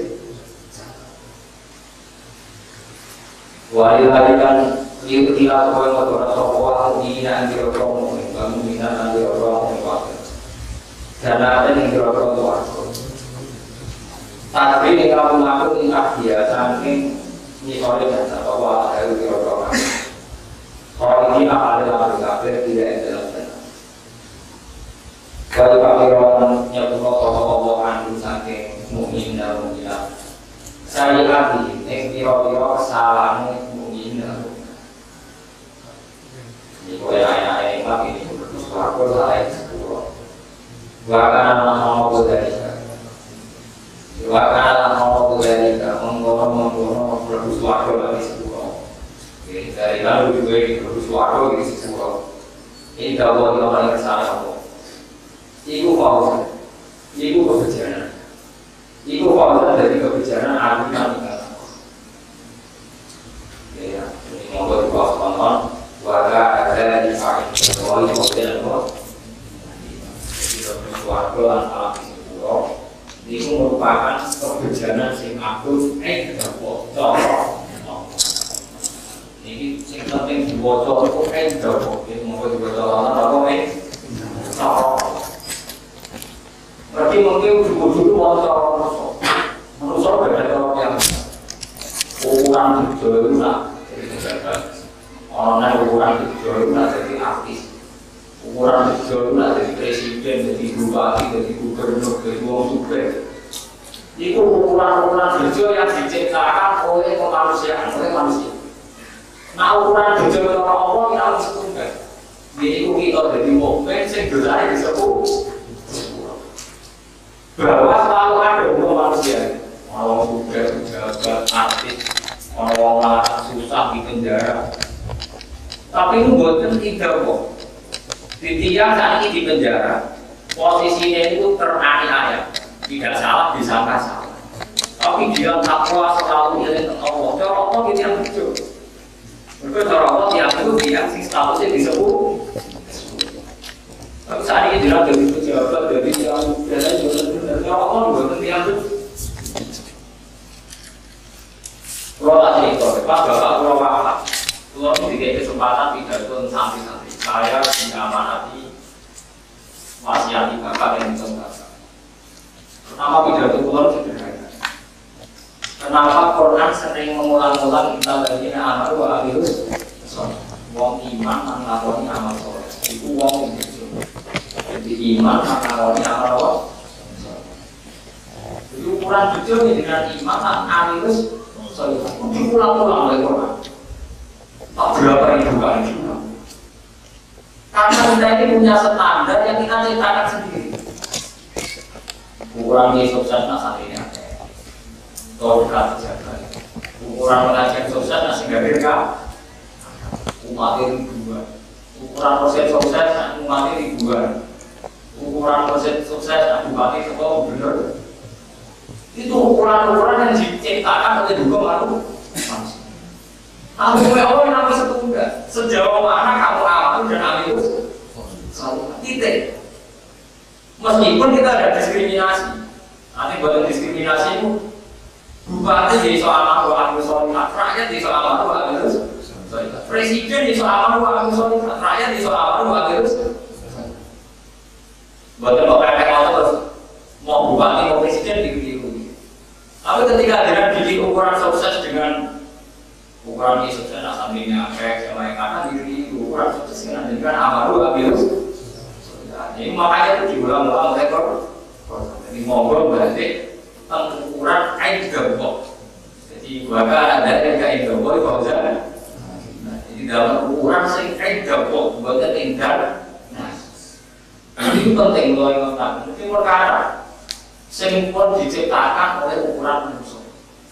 wali lagi kan itu tidak sesuai motor soal ini nanti orang kamu minat nanti orang orang karena ada yang orang orang tapi ini kamu lakukan ini dia saking ini oleh dan bahwa ada beberapa orang. Kalau ini ada dalam kafir tidak ada dalam benar. Kalau kafir orang nyebut Allah andu saking mukmin dan mukminat. Saya lagi nek piro-piro kesalahan mukmin dan mukminat. Ini boleh ayat-ayat lagi ini bersuara ayat sepuluh. Bahkan nama-nama dari Wakala mau dari menggono menggono produk suatu lagi sepuluh. Dari lalu juga ini produk suatu di sepuluh. Ini kalau kita paling kesalahan apa? Ibu pausan, ibu kebijakan, ibu pausan dari kebijakan argumen kita. Ya, ini mau buat pausan tonton. Wakala ada di pakai. Kalau ini mau jalan mau, suarga lan alam sepuro itu merupakan kebejanan sing agung ing dawa cara. Ini sing penting diwaca iku ing dawa. Iki monggo diwaca ana apa ing cara. Berarti mungkin dulu-dulu waca manusa. Manusa beda orang yang ukuran dijual nak jadi pejabat. Orang ukuran dijual nak jadi artis. Ukuran dijual nak jadi presiden, jadi bupati, jadi gubernur, jadi wong sugih. Itu ukuran-ukuran dijual yang diciptakan oleh kemanusiaan, oleh manusia. Nah ukuran dijual orang Allah yang harus setunggal. Ini kita jadi mukmin, sing dosane disebut. Bahwa selalu ada umat manusia, orang sugih, pejabat, artis, orang larang susah di penjara. Tapi itu bukan tidak kok. Di tiang saat ini di penjara, posisinya itu teraniaya, tidak salah disangka salah. Tapi dia takwa selalu ingat Allah. Cara Allah itu yang betul. Mereka cara Allah yang itu dia sing statusnya disebut. Tapi saat ini dia jadi pejabat, jadi yang biasanya juga cara Allah juga yang itu. Kalau ada itu, pas bapak pulau apa? Pulau diberi kesempatan tidak pun santri-santri. Saya diamanati wasiat bapak yang dicontohkan. Pertama pidato pulau sederhana. Kenapa Quran sering mengulang-ulang kita lagi amal wa amilus soleh? Wong iman nglakoni amal soleh. Iku wong itu. Jadi iman nglakoni amal soleh. Jadi ukuran jujur dengan iman dan amilus soleh. Diulang-ulang oleh Quran. Tak berapa ribu kali. Karena kita ini punya standar yang kita ciptakan sendiri. Ukuran sukses saat ini ada. Kau berarti jaga. Ukuran pengajian sukses nasi gabirka umat ribuan. Ukuran proses sukses umat ribuan. Ukuran proses sukses bupati ketua gubernur. Itu ukuran-ukuran yang diciptakan oleh dua makhluk manusia. Kamu Allah yang namanya setunggal. Sejauh mana kamu amal dan amil selalu titik. Meskipun kita ada diskriminasi, nanti buat diskriminasi itu bupati di soal amal wa amil solihat, rakyat di soal amal wa amil solihat, presiden di soal amal wa amil solihat, rakyat di soal amal wa amil solihat. Buatnya mau pepek mau terus mau bupati mau presiden dikeliru. Tapi ketika dengan bikin ukuran sukses dengan ukuran ini sukses asaminya efek sama yang akan diri ukuran sukses dengan amal wa amil solihat. Jadi makanya itu diulang-ulang oleh Quran. Jadi monggo berarti tentang ukuran kain gabok. Jadi bahkan ada yang kain gabok itu bisa. Jadi dalam ukuran sing kain gabok buatnya tinggal. Nah, itu penting loh yang utama. Mungkin perkara sing pun diciptakan oleh ukuran manusia.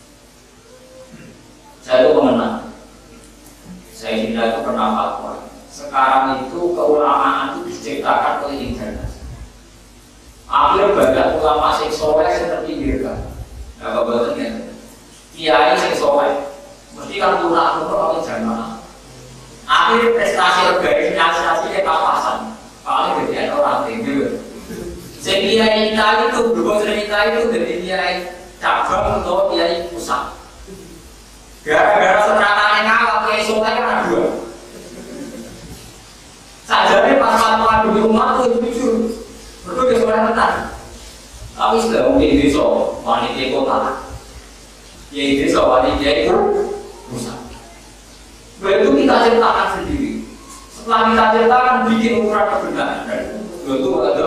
Saya itu mengenal. Saya tidak itu pernah fatwa. Sekarang itu keulamaan itu diciptakan oleh internet. Akhir banyak ulama sing soleh sing terpinggirkan. Nah, kebetulan kiai sing soleh mesti kan ulama itu pakai jamaah. Akhir prestasi organisasi etapasan paling jadi orang tinggi. Sing kiai kiai itu berbuat cerita itu dari kiai cabang atau kiai pusat. Gara-gara serangan ngalah kiai soleh kan dua. Sajane pas fatwa di rumah tuh jujur. Betul dia suara menang. Tapi sudah mungkin desa wanita kota. Ya desa wanita itu pusat. Begitu kita ciptakan sendiri. Setelah kita ciptakan bikin ukuran kebenaran dan itu ada.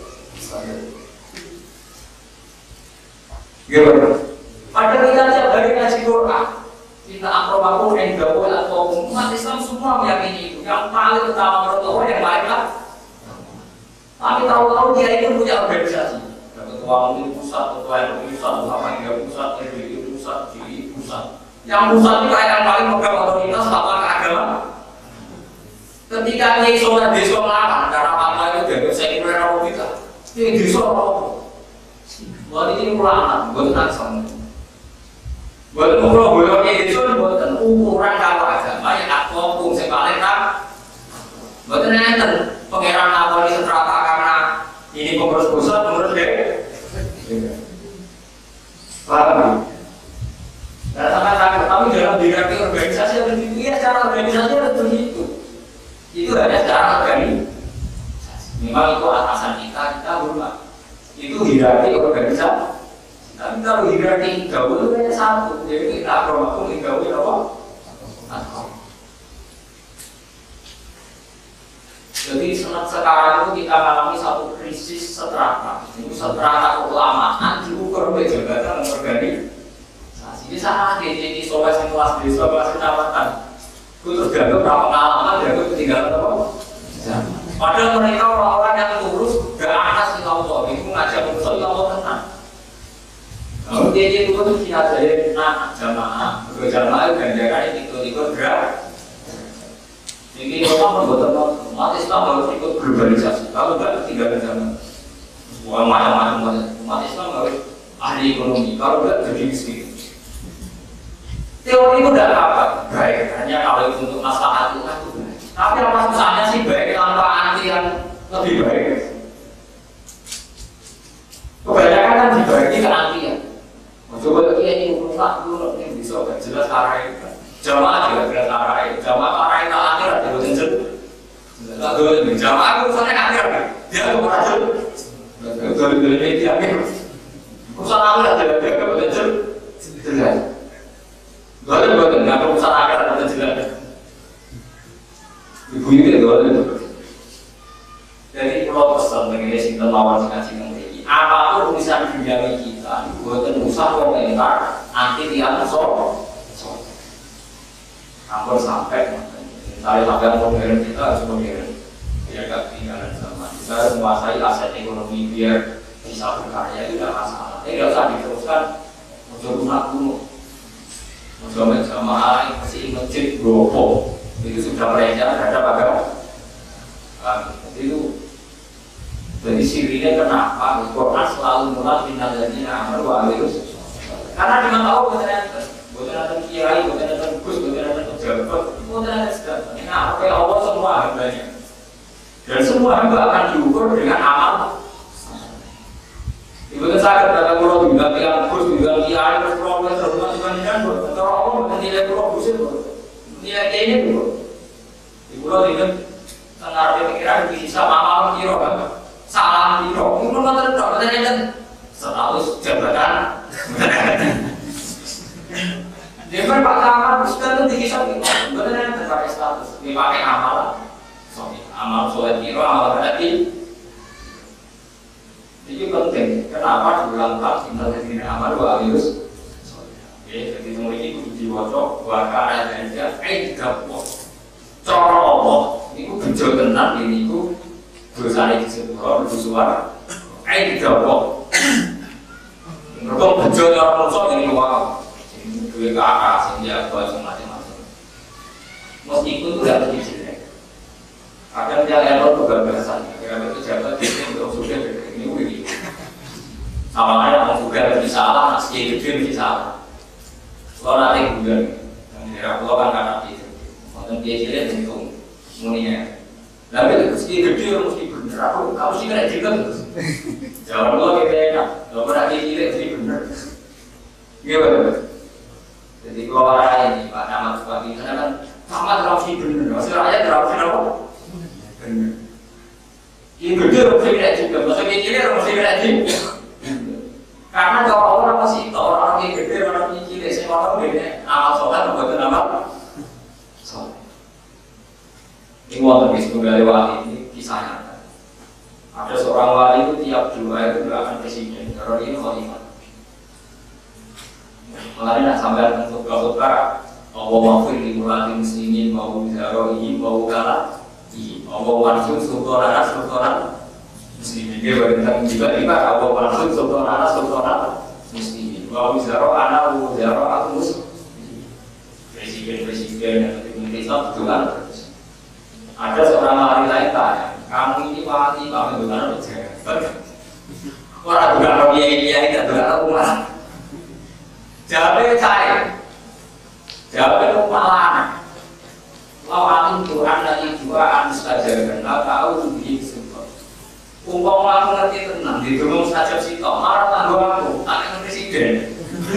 Gimana? Padahal kita tiap hari ngaji Quran. Kita aprobaku yang gaul atau umat Islam semua meyakini itu. Yang paling utama menurut Allah yang lain lah. Tapi tahu-tahu dia itu punya organisasi. Ketua mungkin pusat, ketua R I pusat, Muhammadiyah pusat, R B I pusat, J I pusat. Yang pusat itu kayak yang paling megang otoritas apa agama. Ketika dia sholat desa melawan karena apa itu dia saya kira orang kita. Ini desa orang. Buat ini ulama, buat nasional. Buat umroh boleh itu buat ukuran kalau agama yang aktor pun sepaling tak. Buat nenten pangeran apa di seterata karena ini pengurus Paham? Nah, sama sama tapi dalam hierarki organisasi yang begitu, ya secara organisasi yang begitu. Itu hanya secara organisasi. Memang itu atasan kita, kita hormat. Itu hierarki organisasi. Tapi kalau hierarki gaul itu hanya satu, jadi kita promosi gaul apa? Jadi sekarang itu kita mengalami satu krisis strata. Itu strata keulamaan diukur oleh jabatan organisasi. Jadi saat ini di Solo yang kelas desa, kelas kecamatan, itu tergantung berapa pengalaman dan itu ketinggalan apa? Padahal mereka orang-orang yang lurus ke atas di Allah, itu ngajak untuk Allah tenang. Kalau dia itu tuh kita jadi nak jamaah, berjamaah ganjaran itu ikut gerak. Ini orang membuat umat Islam harus ikut globalisasi. Kalau tidak tinggal zaman, semua macam-macam umat Islam harus ahli ekonomi. Kalau tidak jadi miskin. Teori itu tidak apa, baik. Hanya kalau itu untuk masalah itu kan. Tapi apa susahnya sih baik tanpa anti yang lebih baik. Kebanyakan kan dibagi ke anti ya. Coba lagi ini urusan dulu ini bisa kan jelas arah itu. Jamaah juga jelas arah itu. Jamaah arah itu akhir ada potensi. Lalu jamaah urusannya akhir kan. Dia tuh berhasil. Lalu ini dia akhir. Urusan akhir ada dia potensi. Jelas. Lalu bukan nggak urusan akhir ada potensi jelas. Ibu ini dua itu. Jadi kalau pesan mengenai sinten lawan ngaji mengenai apapun urusan dunia kita, bukan usah komentar, nanti dia masuk. Hampir sampai, misalnya sampai modern kita harus modern, biar gak ketinggalan zaman. Kita harus menguasai aset ekonomi biar bisa berkarya itu tidak masalah. Ini tidak usah diteruskan, muncul rumah kuno, muncul jamaah masih masjid Bropo. Itu sudah melenceng terhadap agama. Itu jadi sirinya kenapa Quran selalu mulai binatangnya amal wa'alaikum. Karena dia tahu bukan bukan ada kiai, bukan ada gus, bukan ada pejabat, bukan ada segala. Ini apa ya Allah semua hambanya. Dan semua hamba akan diukur dengan amal. Ibu saya katakan kalau juga tiang gus, juga kiai, terus problem terus dibandingkan, kalau Allah menilai pulau gus itu. Nilai ini dulu. Ibu lo ini tengah pikiran bisa amal kiro kan, salah kiro. Ibu lo kan tidak ada status jabatan. Dia kan pakai amal sudah tinggi sekali. Benar yang terpakai status. Dia pakai amal, sorry, amal soal kiro, amal berarti. Jadi penting. Kenapa diulang ulang tinggal di amal dua alius? Jadi semua ini kudu diwaca wakara dan dia eh tiga puluh. Cara Allah niku bejo tenan niku dosane disepuro bersuara eh tiga puluh. Mergo bejo ora mosok ngene wae. Sing duwe kakak sing dia kuwi macam-macam. Meskipun itu tidak jelek. Kadang dia error kegagalan. Karena itu jabat ini untuk sudah ini begitu. Sama ada yang juga lebih salah, masih gede lebih salah. Kalau nanti bulan, yang di daerah pulau kan kakak itu, nonton dia cilik dan itu semuanya. Lalu mesti gede, mesti bener. Aku kamu sih kena juga terus. Jangan pulau kita enak. Kalau pernah dia cilik mesti bener. Gimana? Jadi kalau orang ini pak nama seperti itu kan sama terlalu sih bener. Masih rakyat terlalu sih apa? Bener. Ini gede mesti kena juga. Masa dia cilik mesti kena juga. Karena kalau orang masih orang yang gede, orang yang cilik, saya mau beda amal sholat membuat amal sholat. Ini wonten di sebuah wali ini kisahnya. Ada seorang wali itu tiap doa itu doakan presiden, karena ini khalifah. Mengenai sampai untuk khutbah, Allah maafir di mulai muslimin mau zaroi mau kalah, Allah mansur sultan sultan. Muslimin dia bertentang juga tiba Allah langsung sultan sultan muslimin. Wa wizaro ana wizaro aku presiden presiden yang diminta Tuhan. Ada seorang wali lain tanya, kamu ini wali kamu bukan pejabat. Orang bukan kiai kiai dan bukan umat. Jawabnya saya, jawabnya malah. Lawan Tuhan dari dua anus saja dan nggak tahu begitu. Umpama aku ngerti tenang, di rumah saja sih, kok marah tanggung aku, tak presiden.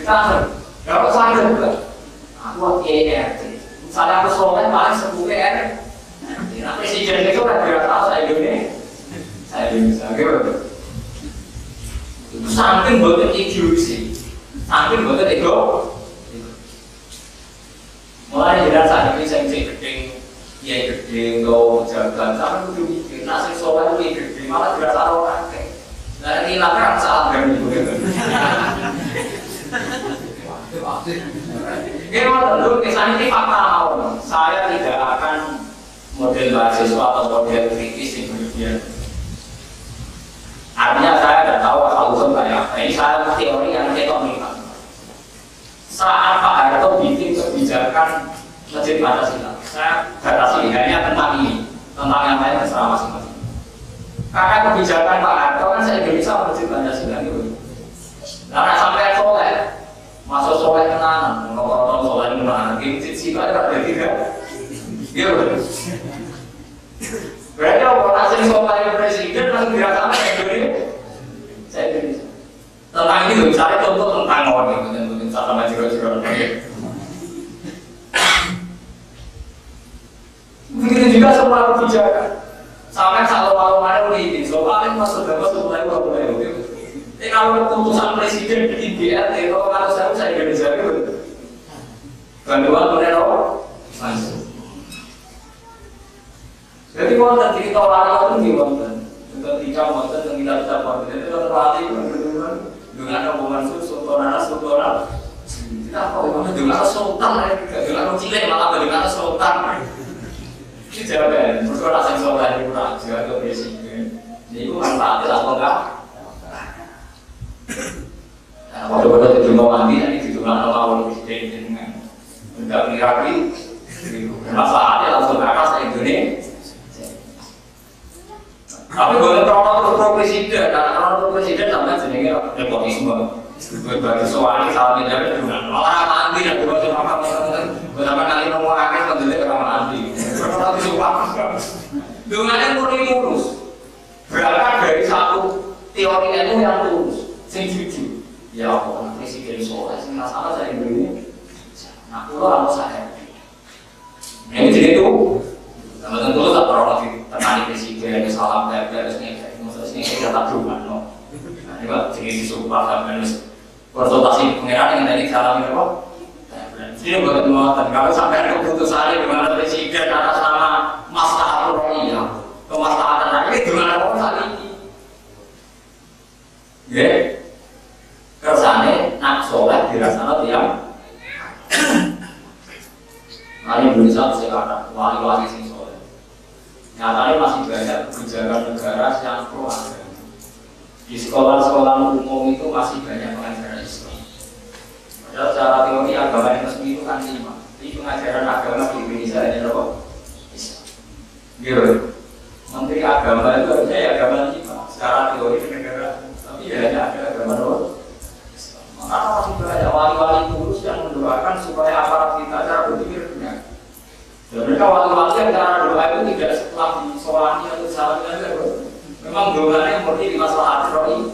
Kita kalau saya juga, aku I R T. Misalnya aku soleh paling sepuluh R. Nah, presiden itu kan tidak tahu saya Indonesia, saya Indonesia gitu. Itu saking buatan ideologi, saking buatan ego. Mulai dari saat ini saya bisa gedeng, ya gedeng, do jalan, sampai kudu mikir, nasi soleh itu gedeng, malah tidak tahu kakek. Nah ini lah kan salah dari itu. Gimana dulu, misalnya ini fakta awal, saya tidak akan model mahasiswa atau model kritis yang berlebihan. Artinya saya tidak tahu asal usul kayak apa. Ini saya teori yang kita minta. Saat Pak Harto bikin kebijakan Masjid Pancasila, saya batasi hanya tentang ini, tentang yang lain terserah masing-masing. Karena kebijakan Pak Harto kan saya Indonesia Masjid Pancasila itu. Karena sampai soleh, masuk soleh kenalan, ngomong-ngomong soleh kenalan, gini situ ada ada tiga. Iya betul. Berarti kalau nasib soleh presiden langsung dirasakan Indonesia, saya Indonesia. Tentang ini loh, misalnya contoh tentang orang yang mungkin sama jero-jero. Begitu juga semua kebijakan. Sampai kalau mana ini, soalnya masuk dalam mulai mulai mulai. Eh kalau keputusan presiden di D R T, kalau kalau saya saya Indonesia itu bantuan mulai apa? Masuk. Jadi kalau tadi kita orang itu gimana? Ketika monten yang kita bisa buat itu kan berarti dengan dengan hubungan sultan sultan. Kita tahu mana dengan sultan, dengan cilik malah dengan sultan. Ini jawaban, terus kalau asing soleh itu nak jaga presiden, jadi itu manfaatnya apa enggak? Nah, waktu-waktu itu mau mandi, nanti dijual sama presiden dengan enggak mengirapi, manfaatnya langsung ke atas Indonesia. Tapi boleh krono pro presiden, karena krono presiden sampai jenenge nepotisme. Bagi soal salah menjawab dengan malah mandi dan buat apa berapa kali nemu akeh mendelik orang mandi. Krono sumpah. Dengannya murni lurus. Berangkat dari satu teori itu yang lurus, sing jujur. Ya Allah, presiden soleh sing masalah saya Indonesia. Nah, kulo anu saya. Ini jadi itu teman-teman dulu tak pernah ditanya presiden, salam tempel, terus ini, terus ini kita tak berubah, no. Nah ini pak, jadi disumpah sampai konsultasi pengeran yang tadi salam apa? Ini buat muatan. Kalau sampai keputusan di mana presiden atas nama maslahat rakyat, kemaslahatan rakyat di mana orang saat ini? Ya, kersane nak soleh dirasana tiang. Nah Indonesia harus dikatakan wali-wali sing soleh. Nyatanya masih banyak kebijakan negara yang pro agama. Di sekolah-sekolah umum itu masih banyak pengajaran Islam. Padahal secara teori agama yang resmi itu kan lima. Jadi pengajaran agama di Indonesia ada berapa? Islam. Gitu. Menteri agama itu harusnya ya agama lima. Secara teori di negara, tapi ya hanya ada agama doang. Maka masih banyak wali-wali kurus yang mendoakan supaya aparat kita cara berpikir benar. Dan mereka wali-wali yang cara doa itu tidak setelah disolati atau salamnya saja. Memang doanya murni di masalah hati.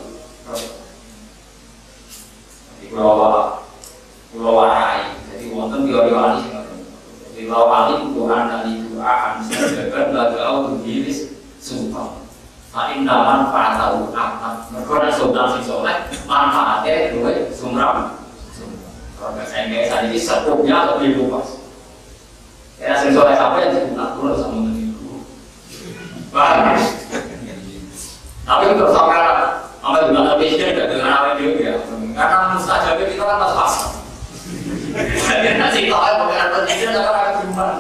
Jadi pulau pulau warai. Jadi wonten teori wali. Jadi pulau wali Tuhan dan doaan sejagat lagu diris sumpah. Tapi manfaat tahu apa? Mereka sultan si soleh manfaatnya dua sumram. Kalau saya biasa ini sepupnya lebih luas. Ya si soleh apa yang disebut dulu sama itu. Bagus. Tapi untuk sekarang, apa juga presiden tidak dengan awal juga, karena mustajab itu kan masuk akal. Jadi nanti kalau bukan presiden akan gimana?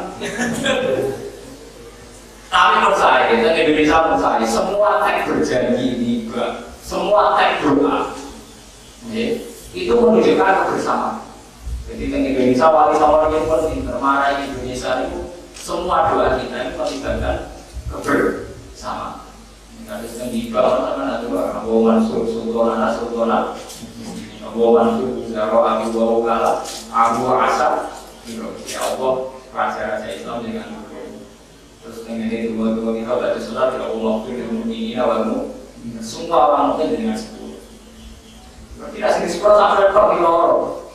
Tapi menurut saya, kita Indonesia menurut saya, semua teks berjanji tiba, semua teks doa, itu menunjukkan kebersamaan. Jadi di Indonesia wali sama yang penting, termarah Indonesia itu semua doa kita itu melibatkan kebersamaan. Harus yang dibawa sama juga Abu Mansur Sultan Sultan Abu Mansur Zaro Abu Bawu Kala Abu Asad ya Allah raja-raja Islam dengan terus dengan ini dua-dua kita baca surat ya Allah itu ini awalmu semua orang mungkin dengan sepuluh tidak sini sepuluh sampai kok di lorong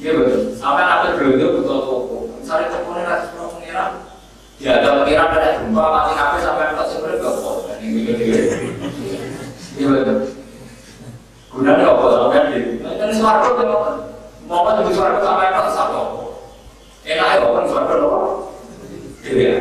Iya betul. Sampai ada beruntung betul toko. Misalnya tokonya ratus orang pengiran, dia ada pengiran ada gempa mati kafe sampai empat sumber gak. Iya betul. Gunanya apa sampai di? Ini suara tuh mau kan di suara sampai empat satu. Enak ya orang suara loh. Iya.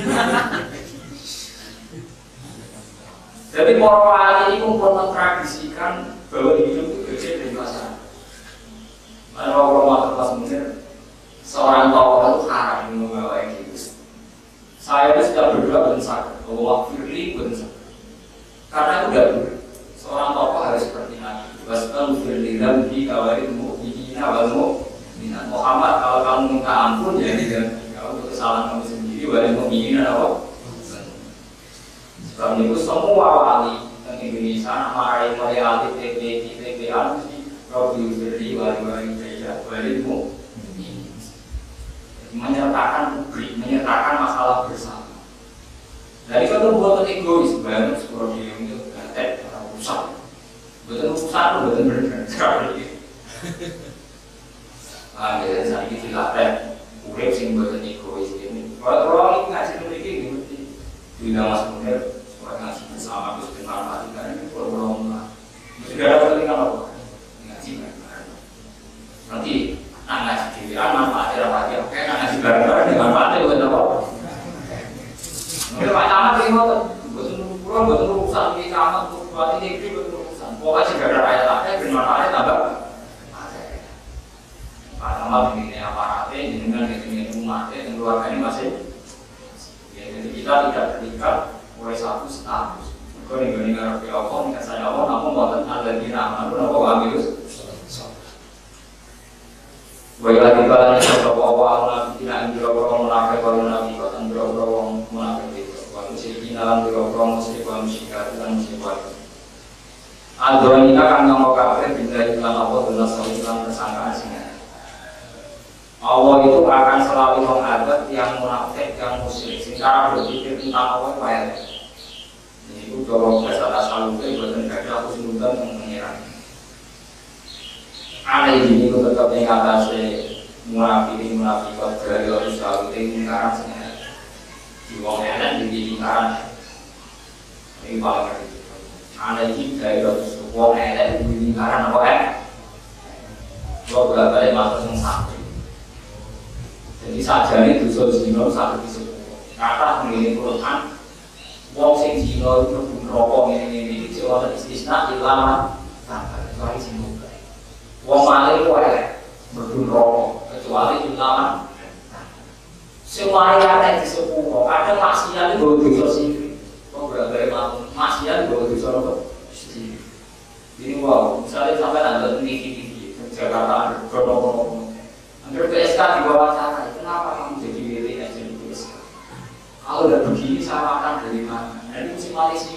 Jadi para wali itu pun mentradisikan bahwa hidup itu kecil dari masyarakat. Kalau orang kelas mungkin seorang tokoh itu haram membawa gitu. Saya itu sudah berdoa bersama bahwa firly bersama. Karena itu tidak boleh. Seorang tokoh harus seperti Nabi. Wasbal firly di kawal itu mu'minin awal mu'minan. Muhammad kalau kamu minta ampun ya tidak. Kalau untuk kesalahan kamu sendiri wal mu'minin apa? Sebab itu semua wali di Indonesia marahi marahi T P T P A Robi Firly wali-wali saya walimu menyertakan publik, menyertakan masalah bersama. Dari itu buat egois banget sekolah dia itu gatek rusak, betul rusak itu betul benar sekali. Ah, jadi saya ini tidak ada urip sing buat egois ini. Kalau orang ini ngasih memiliki gitu, tidak masuk model. Ngaji bersama terus bermanfaatkan ini pulau-pulau lah. Tidak ada kepentingan apa? Ngaji bareng-bareng. Nanti nak ngaji dewan manfaatnya rapatnya. Oke, nak ngaji bareng-bareng dengan manfaatnya bukan apa? Mungkin Pak Camat ini mau betul pulau betul urusan di kamar buat ini ini betul urusan. Pokoknya jika ada ayat apa bermanfaatnya tambah. Pak Camat ini aparatnya dengan dengan umatnya dan keluarganya masih. Ya, jadi kita tidak terikat oleh satu status. Kau nih gini ngarep ya Allah, nih saya Allah, namun buatan ada di nama, namun apa ambil? Baiklah kita ini beberapa awal nabi tidak ambil beberapa munafik baru nabi buatan beberapa munafik itu. Waktu musyrikin dalam beberapa musyrik dan musyrikat dan musyrikat. Adoni kita kan ngomong kafir bila iklan Allah benar sekali iklan tersangkaan singa. Allah itu akan selalu menghadap yang munafik, yang musyrik. Secara berpikir tentang Allah bayar. Itu kalau bahasa asal itu buatan gajah aku sebutan yang mengira. Ada ini itu tetap yang atasnya munafik munafik dari orang selalu itu lingkaran sebenarnya. Di wong edan di lingkaran. Ini paling itu. Ada ini dari orang wong edan di lingkaran apa eh? Dua belas kali masuk yang satu. Jadi saja ini dosa zina satu disebut. Kata mengenai Quran. Wong sing zina itu rokok ini ini cuma istisna ilama tanpa kecuali sing buka. Wong maling itu ada berdun rokok kecuali ilama. Semua yang ada di sepuluh ada maksiat itu bawa dosa sendiri. Wong berbagai macam maksiat bawa dosa apa? Sendiri. Ini wow, misalnya sampai ada T V T V Jakarta ada krono-krono. Hampir P S K di bawah sana. Kenapa kamu jadi W T S jadi P S K? Kalau udah begini saya makan dari mana? Dari musim Malaysia.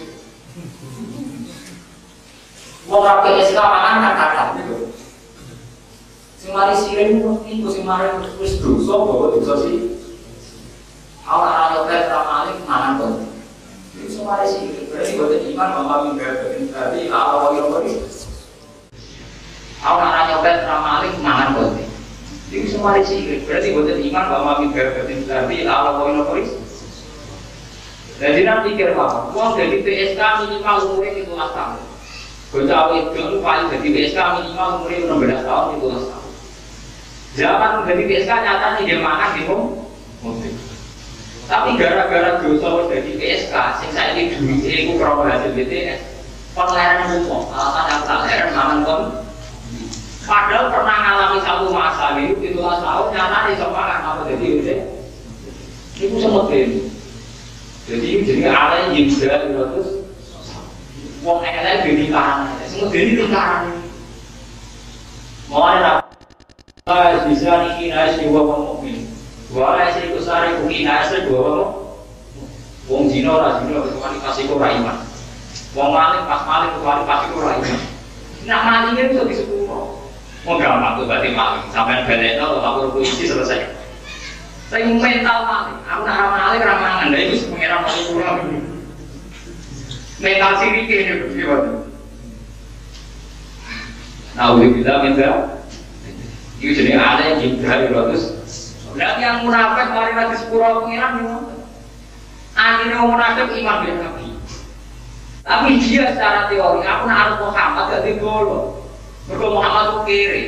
Mau P S K makan kan kakak gitu. Si Malaysia ini musim Malaysia terus dosa bawa dosa sih. Kalau anak nyopet ramai makan pun. Itu si Malaysia berarti buat iman mama mimpi berarti kalau yang beri. Kalau anak nyopet ramai makan pun. Itu semua dicik, berarti buatan iman bahwa mimpi berarti berarti Allah poin apa is? Jadi nanti pikir apa? Uang dari P S K minimal umurnya itu lima tahun. Bocah awet dulu paling dari P S K minimal umurnya enam belas tahun itu lima tahun. Zaman dari P S K nyatanya dia makan di mobil. Tapi gara-gara dosa dari P S K, sing saya ini duit itu kalau hasil B T S, pengeluaran umum, alasan yang tak heran makan kon. Padahal pernah mengalami satu masa itu itulah tahun nyata di semangat apa jadi itu itu semut ini jadi jadi ada yang juga terus wong elek di lingkaran semut ini lingkaran mau ada apa bisa nih nasi dua mukmin dua nasi itu sari mungkin nasi dua wong zino lah zino kecuali kasih kau iman wong maling pas maling kecuali kasih kau iman nak malingnya itu di sepuluh. Mau gampang tuh berarti maling sampai balik atau lapor polisi selesai. Tapi mental maling, aku nak maling ramangan, dari itu pengiran maling pulang. Mental siri kayaknya gimana? Nah udah bilang mental. Itu jadi aneh yang dari ratus. Berarti yang munafik mari lagi sepuluh pengiran nih. Akhirnya orang munafik iman dengan Nabi. Tapi dia secara teori, aku nak harus Muhammad gak digolo. Mereka Muhammad itu kiri.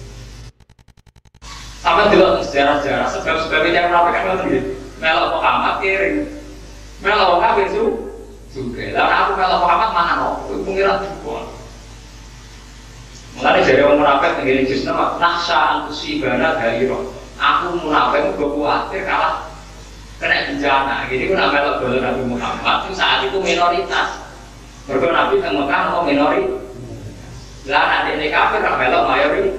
Sama dulu sejarah-sejarah sebab-sebabnya yang munafik kan ngerti. Melok Muhammad kiri. Melok kafir su. Juga. Lalu aku melok Muhammad mana no? Itu pengiran juga. Mulai dari orang munafik menjadi juz nama nahsa antusibana dari roh. Aku munafik gue khawatir kalah kena bencana. Jadi aku nak melok dulu Nabi Muhammad itu saat itu minoritas. Mereka Nabi yang Mekah mau minoritas. Lah nanti ini kafir nak melok mayoritas.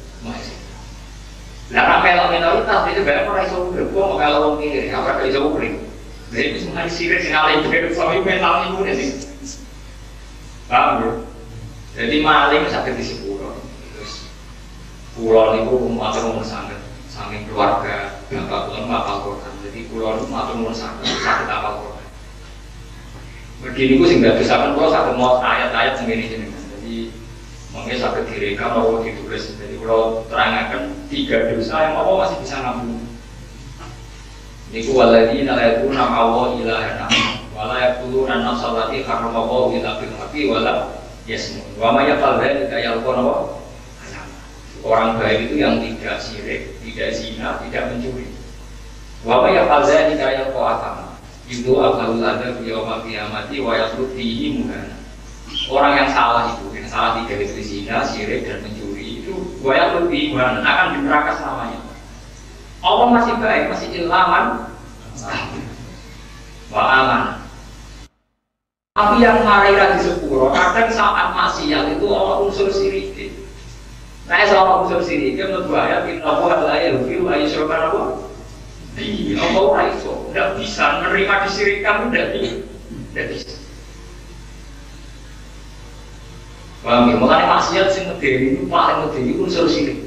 Lah nak melok minoritas itu banyak orang iso urip. Gue mau melok orang kiri, apa gak iso urip. Jadi itu semua disirik sing alih itu sampai mental ibu nih. Paham ya? Jadi maling sakit di sepuluh, terus pulau itu matur nuwun sangat, saking keluarga bapak pulau bapak Quran. Jadi pulau itu matur nuwun sangat, sakit apa Quran. Begini gue sehingga desakan pulau satu mau ayat-ayat segini ini. Jadi mungkin sakit direkam atau ditulis. Jadi pulau terangkan tiga dosa yang Allah masih bisa ngampuni. Niku waladhi nalayatu nam Allah ilahana, walayakulu nan nafsalati karena Allah ilah bil haqi wala yasmun. Wa ma yafal dzalika yalqana wa orang baik itu yang tidak syirik, tidak zina, tidak mencuri. Wa ma yafal dzalika yalqana itu akalul ada fi yaumil qiyamati wa yaqulu fihi muhana. Orang yang salah itu, yang salah tiga itu zina, syirik dan mencuri itu wa yaqulu fihi muhana akan di neraka selamanya. Allah masih baik, masih ilhaman wa aman. Tapi yang marai lagi sepuluh, kadang saat maksiat itu Allah unsur sirik. Nah, soal unsur sirik, dia menurut ayat inna huwa la yaghfiru an yushraka bihi. Di Allah ora iso, tidak bisa menerima disirikan, tidak bisa. Tidak bisa. Paham ya? Makanya maksiat sing medeni itu paling medeni unsur sirik.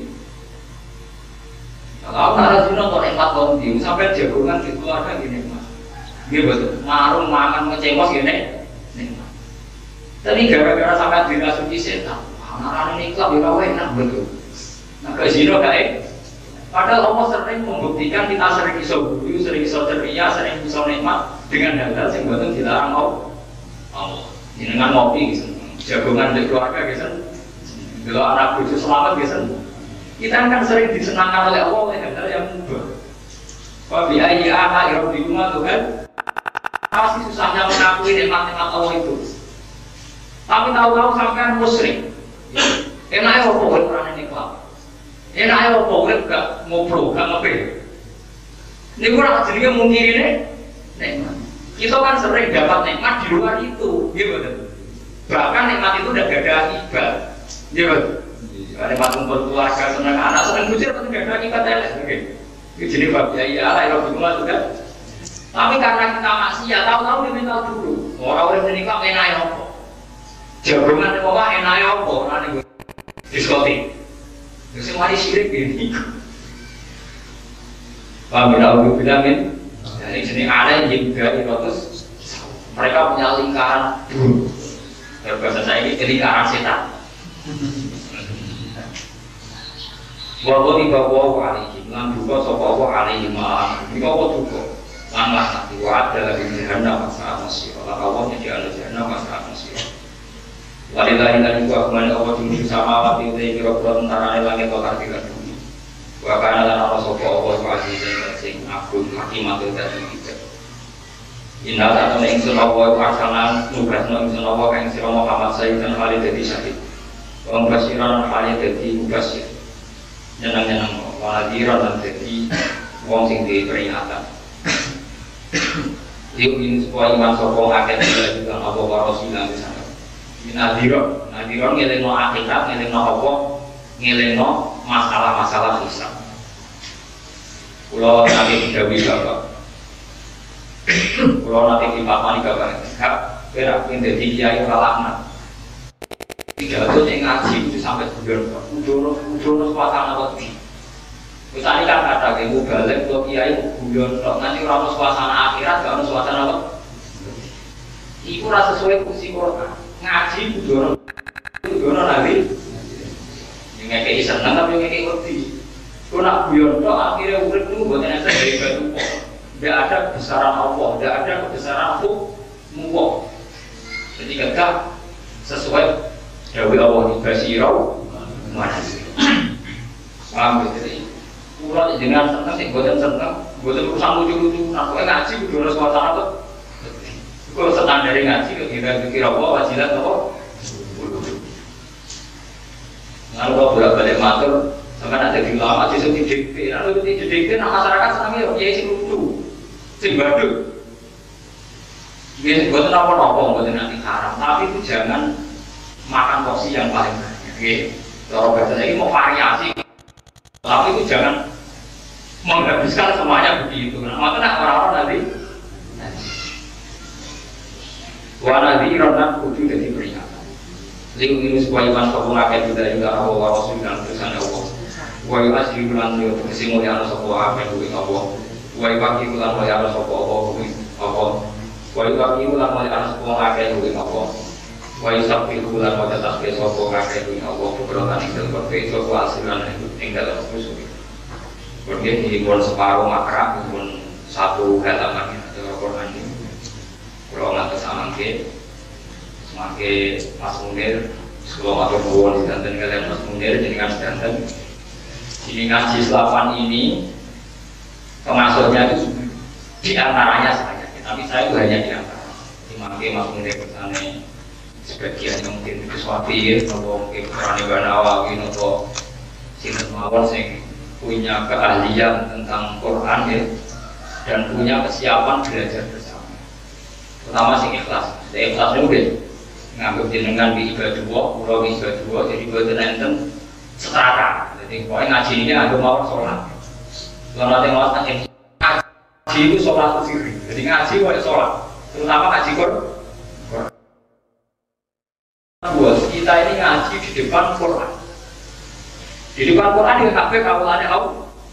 Kalau nara zina kok empat tahun dia sampai jagongan di keluarga gini mas, dia betul marung makan ngecemos gini. Tapi gara-gara sampai dirasuki setan, anak-anak ini klub juga enak betul. Nah ke zina kayak, padahal Allah sering membuktikan kita sering iso guyu, sering iso ceria, sering iso nikmat dengan hal-hal yang betul dilarang mau. Allah, dengan ngopi gitu, jagongan di keluarga gitu, kalau anak cucu selamat gitu. Kita kan sering disenangkan oleh Allah oleh hal-hal yang mudah. Wa bi ayyi ala rabbikuma Tuhan. Pasti susahnya mengakui nikmat-nikmat Allah itu. Tapi tahu-tahu sampean musyrik. Enake opo kowe ora nikmat. Enake opo kowe gak ngobrol, gak ngopi. Niku ora jenenge mungkirine nikmat. Kita kan sering dapat nikmat di luar itu, nggih mboten. Bahkan nikmat itu udah gak ada akibat. Nggih mboten. Ada kumpul keluarga, senang anak, senang bujur, tapi tidak ada akibat elek. Itu jenis bab ya iya lah, itu cuma juga. Tapi karena kita maksiat, tahu-tahu diminta dulu. Orang-orang ini kok enak ya apa? Jagungan itu apa enak ya apa? Nanti gue diskotik. Terus yang mari sirik gini. Paham ya? Aku bilang kan, dari jenis aneh juga itu mereka punya lingkaran dulu. Bahasa saya ini lingkaran setan. Walau tiba walau alihim, lan duka sopa Allah alihim ma'am. Ini apa duka? Lan laknat wa ada lagi jahannam masalah masyir. Allah Allah jadi ala jahannam masalah masyir. Walillahi lan juga kemana Allah jumlah sama wati utai kira-kira tentara langit wa kartikan bumi. Wa kana lan Allah sopa Allah wa azizan sing agung hakimatul dan tidak. Inna ta'ala ingsun Allah wa arsalan nugasna ingsun Allah yang sira Muhammad Sayyidina Khalid jadi syahid. Wa mbasiran Khalid jadi mubasir. Nyenang-nyenang waladiran dan jadi wong sing diperingatan. Diumin supaya iman sokong akhir juga apa warosilah di sana. Nadiron, nadiron ngeleno akhirat, ngeleno apa, ngeleno masalah-masalah hisab. Pulau nanti tidak bisa bapak. Pulau nanti di papan bapak. Kak, berak menjadi kiai kalakna. Tidak ada yang ngaji itu sampai bulan udono udono suasana waktu misalnya kan kata kamu balik ke kiai bulan nanti orang suasana akhirat gak ada suasana waktu itu rasa sesuai fungsi Quran ngaji udono udono nanti yang ngekei senang tapi yang ngekei waktu Kau nak guyon tok akhirnya urip itu buat yang dari batu kok. Tidak ada kebesaran Allah, tidak ada kebesaran Allah. Jadi kata sesuai dawai Allah di basirau mana sih? Paham gitu? Pulau dengan senang sih, buatan senang, buatan urusan lucu-lucu. Aku ngaji udah suasana tuh. Kalau senang dari ngaji, kira-kira Allah wajilat apa? Lalu kalau bolak-balik matur, sampai ada di lama aja sih didikte. Lalu didikte, nah masyarakat senangnya ya sih lucu, sih badut. Biasa buat apa-apa, buat nanti haram. Tapi itu jangan makan porsi yang paling banyak. Oke, kalau bahasanya ini mau variasi, tapi itu jangan menghabiskan semuanya begitu. Nah, makanya orang-orang nanti, wah nanti orang kudu jadi peringatan. Jadi ini supaya iman sopo ngakeh juga juga Allah wa Rasul dan tulisan Allah. Wa asli bulan yo tegese mulya ana sapa akeh kuwi Allah. Wa ibaki bulan mulya ana sapa Allah kuwi Allah. Wa ibaki bulan mulya ana sapa akeh kuwi Allah. Wa isabbi bulan mulya tasbih sapa akeh kuwi Allah. Keberokan ing dalem kabeh sapa asilan ing dalem kusuk. Kemudian dihibur separuh makra, dihibur satu halaman dari Quran ini. Kalau nggak kesamangke semakin Mas Munir, sekolah atau buah di danten kalian Mas Munir, jadi kan danten. Ini ngaji selapan ini, termasuknya itu di antaranya saya, tapi saya itu hanya di antara. Dimangke Mas Munir kesana, sebagian mungkin Kiswafir, atau mungkin Qur'an Banawawi, atau Sinten Mawon sing punya keahlian tentang Quran ya, dan punya kesiapan belajar bersama. Pertama sing ikhlas, saya ikhlas juga. Ngambil jenengan di ibadah pulau di ibadah jadi buat nenten seterata. Jadi pokoknya ngaji ini ada mau sholat. Kalau nanti mau ngaji ngaji itu sholat sendiri. Jadi ngaji boleh sholat, terutama ngaji Quran. Buat kita ini ngaji di depan Quran. Di depan Quran di kafe kalau ada kau.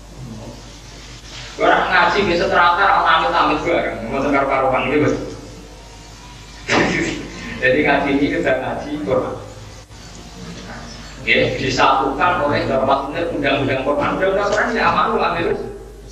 Orang ngaji biasa seterata orang amit-amit bareng. Mau dengar karuan ini betul. Jadi ngaji ini kita ngaji Quran. Oke, disatukan oleh Darul undang-undang Quran. Undang-undang Quran tidak aman lah terus.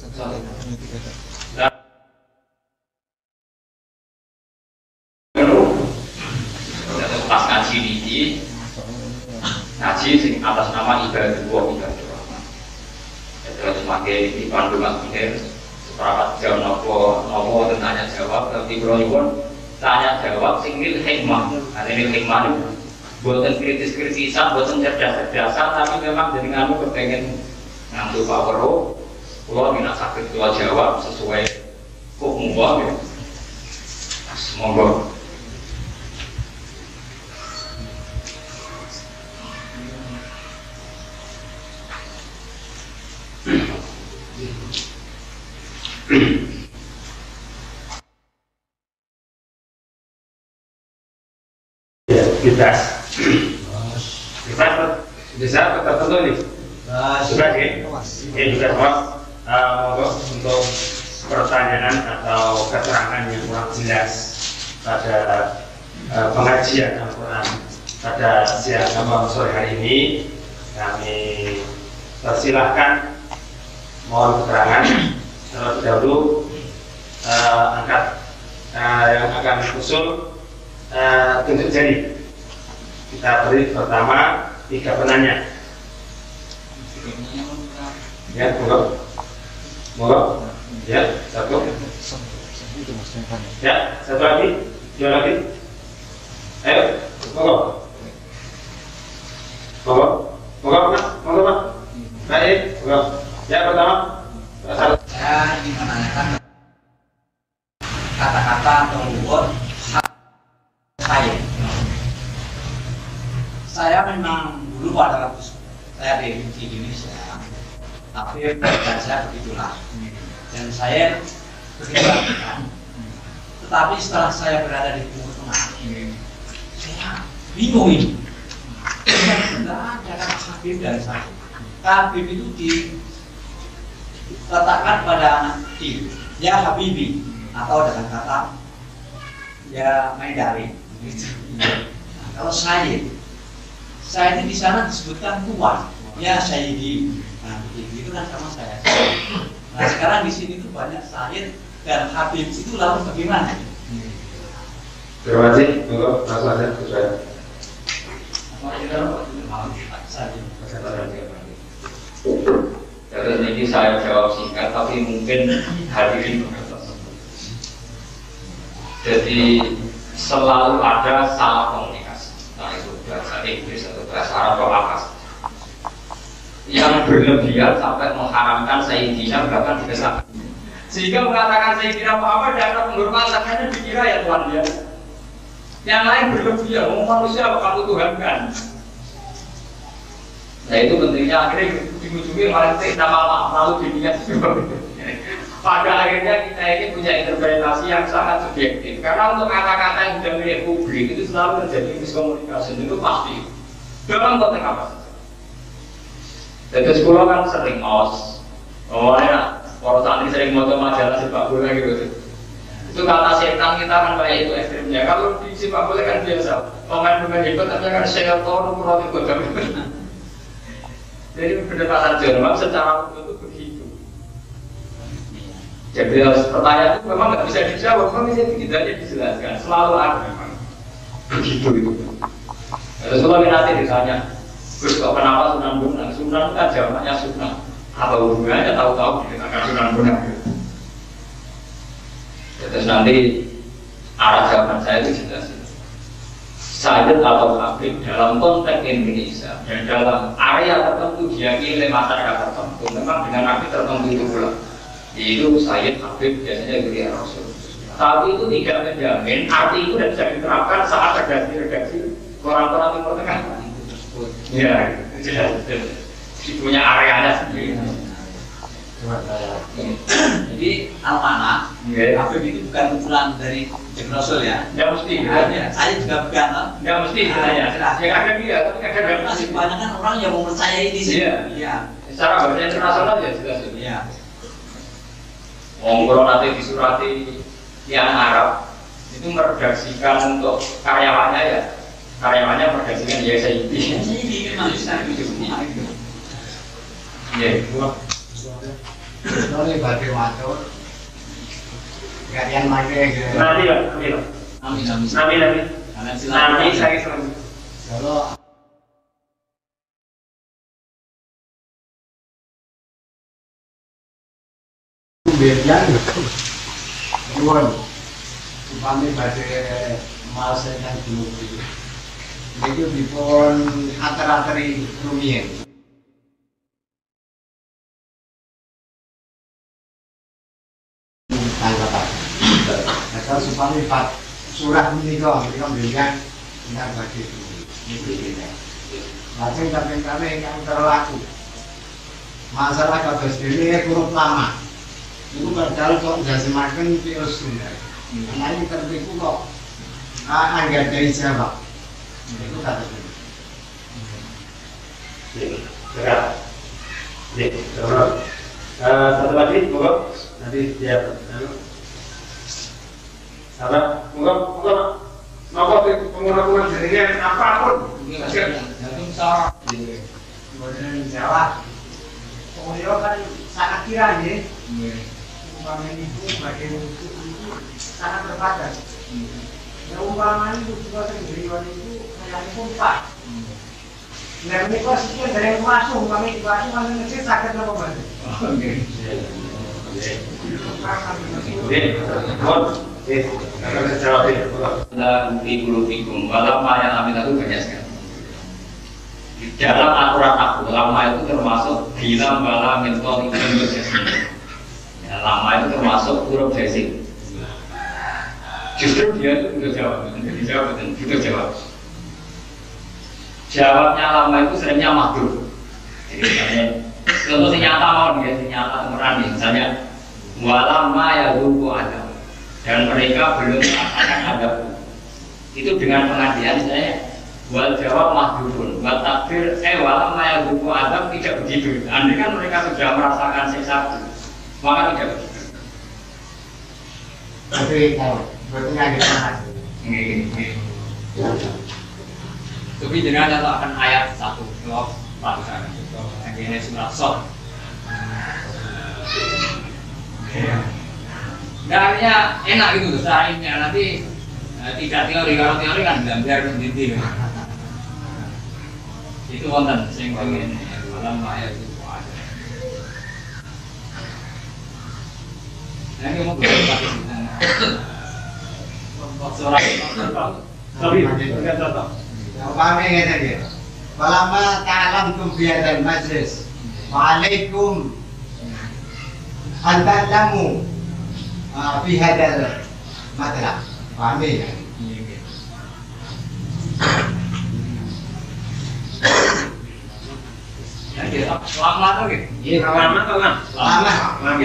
Pas ngaji ini, ngaji sing atas nama ibadah dua ibadah rahman. Terus pakai dipandu Mas Munir, seperempat jam nopo nopo tanya jawab, tapi beronyuan. Tanya jawab singgil hikmah, ada ini hikmah itu buatan kritis-kritisan, buatan cerdas-cerdasan, tapi memang dari kamu kepengen ngambil power roh, kalau minat sakit tua jawab sesuai hukum ya. Semoga. Bebas, bebas, bisa tertentu nih. Sudah ya, ya juga mas. Untuk untuk pertanyaan atau keterangan yang kurang jelas pada uh, pengajian Al-Quran pada siang malam sore hari ini, kami persilahkan mohon keterangan terlebih dahulu uh, angkat uh, yang akan usul uh, tunjuk jari. Kita beri pertama tiga penanya. Ya, monggo. Monggo. Ya, satu. Ya, satu lagi. Dua lagi. Ayo, monggo. Monggo. Monggo, Mas. Monggo, Mas. Baik, monggo. Ya, pertama. Saya ingin menanyakan kata-kata atau word saya. Saya memang dulu pada waktu saya di Indonesia, tapi pekerjaan saya begitulah. Dan saya begitu lakukan. Tetapi setelah saya berada di Timur Tengah, saya bingung ini. Tidak ada kata Habib dan saya. Habib itu diletakkan pada anak kecil, ya Habibi, atau dengan kata ya Maidari. Nah, kalau saya Saya ini di sana disebutkan tua, ya Sayyidi. Nah, tinggi itu kan sama saya. Nah sekarang di sini tuh banyak Said dan Habib itu lalu bagaimana? Terima kasih, monggo langsung aja ke saya. Terus ini saya jawab singkat, tapi mungkin hadirin mengerti. Jadi selalu ada salah komunikasi. Nah itu bahasa Inggris atau bahasa Arab atau apa yang berlebihan sampai mengharamkan Sayyidina bahkan dikesahkan. Sehingga mengatakan Sayyidina Muhammad dan penghormatan hanya dikira ya Tuhan dia. Yang lain berlebihan, mau manusia apa kamu Tuhan kan? Nah itu pentingnya akhirnya ujung-ujungnya malah nama lalu dunia. Pada akhirnya kita ini punya interpretasi yang sangat subjektif. Karena untuk kata-kata yang sudah milik publik itu selalu terjadi miskomunikasi, itu pasti. Dalam konteks apa saja. Jadi sekolah kan sering os, oh ya, orang santri sering moto majalah sepak bola gitu. Itu kata setan kita kan kayak itu ekstrimnya. Kalau di sepak bola kan biasa, pemain-pemain hebat tapi kan setan kurang ikut kami. Jadi pendekatan Jerman secara umum itu begitu. Jadi pertanyaan itu memang nggak bisa dijawab, memang bisa tidak dijelaskan. Selalu ada memang begitu itu. Terus kalau nanti ditanya, Gus kok kenapa Sunan Bonang? Sunan kan jawabannya Sunan. Apa hubungannya tahu-tahu dikatakan Sunan Bonang? Terus nanti arah jawaban saya itu jelas. Sayyid atau Habib dalam konteks Indonesia dan dalam area tertentu diyakini oleh masyarakat tertentu memang dengan arti tertentu itu pula. Itu Sayyid Habib biasanya dari Rasul. Tapi itu tidak menjamin arti itu tidak bisa diterapkan saat redaksi-redaksi orang-orang Timur Tengah. Ya, jelas. Punya areanya sendiri. Jadi al-mana, Habib itu bukan kumpulan dari Rasul ya? Ya mesti. Saya juga bukan. Ya mesti. Ya ada dia, tapi kadang masih banyak kan orang yang mempercayai di sini. Iya. Secara bahasa internasional ya jelas. Iya. Wong kalau nanti disurati yang Arab itu meredaksikan untuk karyawannya ya, karyawannya meredaksikan ya Sayyidi. Sayyidi memang bisa hidupnya. Ya, Ini bagi matur. Kalian pakai ke. nanti lah, nanti lah. Amin amin. Nanti nanti. Nanti saya selalu. Kalau biarkan nuwun upami badhe maosaken dumugi niku dipun ater-ateri rumiyin tanggapan asal supami Pak surah menika menika biarkan ingkang badhe dumugi lajeng kaping-kaping ingkang terlaku masalah kados dene huruf lama itu padahal kok jasimaken pius Sunda. Nah ini tertipu kok anggar dari Jawa. Itu kata Sunda. Berat. Nih, terus satu lagi, monggo nanti dia apa? Monggo, monggo. Monggo pengguna-pengguna jaringan apapun. Jadi misalnya Kemudian Jawa. Pokoknya kan sangat kira ya. Umpama itu bagian itu sangat terbatas. Ya umpama itu juga sendiri itu kayak pompa. Nah ini kok sekian dari masuk umpama itu masuk masuk ngecek sakit apa banget? Oke. Nah, bukti bulu fikum, ulama yang amin itu banyak sekali. Di dalam aturan aku, ulama itu termasuk bilang bala mentol itu jasmani. Lama itu termasuk huruf jasing. Justru dia itu udah jawab, jadi jawab dan juga jawab. Jawabnya lama itu seringnya mahdur. Jadi misalnya, contoh nyata mau dia nyata merani, misalnya walama ya lupu ada, dan mereka belum merasakan ada. Itu dengan pengertian saya wal jawab mahdurun, wal takdir eh walama ya lupu ada tidak begitu. Andai kan mereka sudah merasakan siksa, maka tidak begitu. Tapi kalau berarti kita masuk. tapi jenengan contohkan ayat satu blok ratusan ini surat Shad Nah, artinya enak gitu secara ilmiah nanti eh, tidak teori, kalau teori kan gambar sendiri. Itu wonten sing pengen malam ayat itu ada. Nah, ini mau pakai surat tapi enggak contoh. Pahami ngene iki. Walama ta'lamtum fi hadzal majlis. Wa'alaikum an ta'lamu fi hadzal matla. Pahami ya? Lama atau gitu? Iya, lama atau lama? Lama. Lama.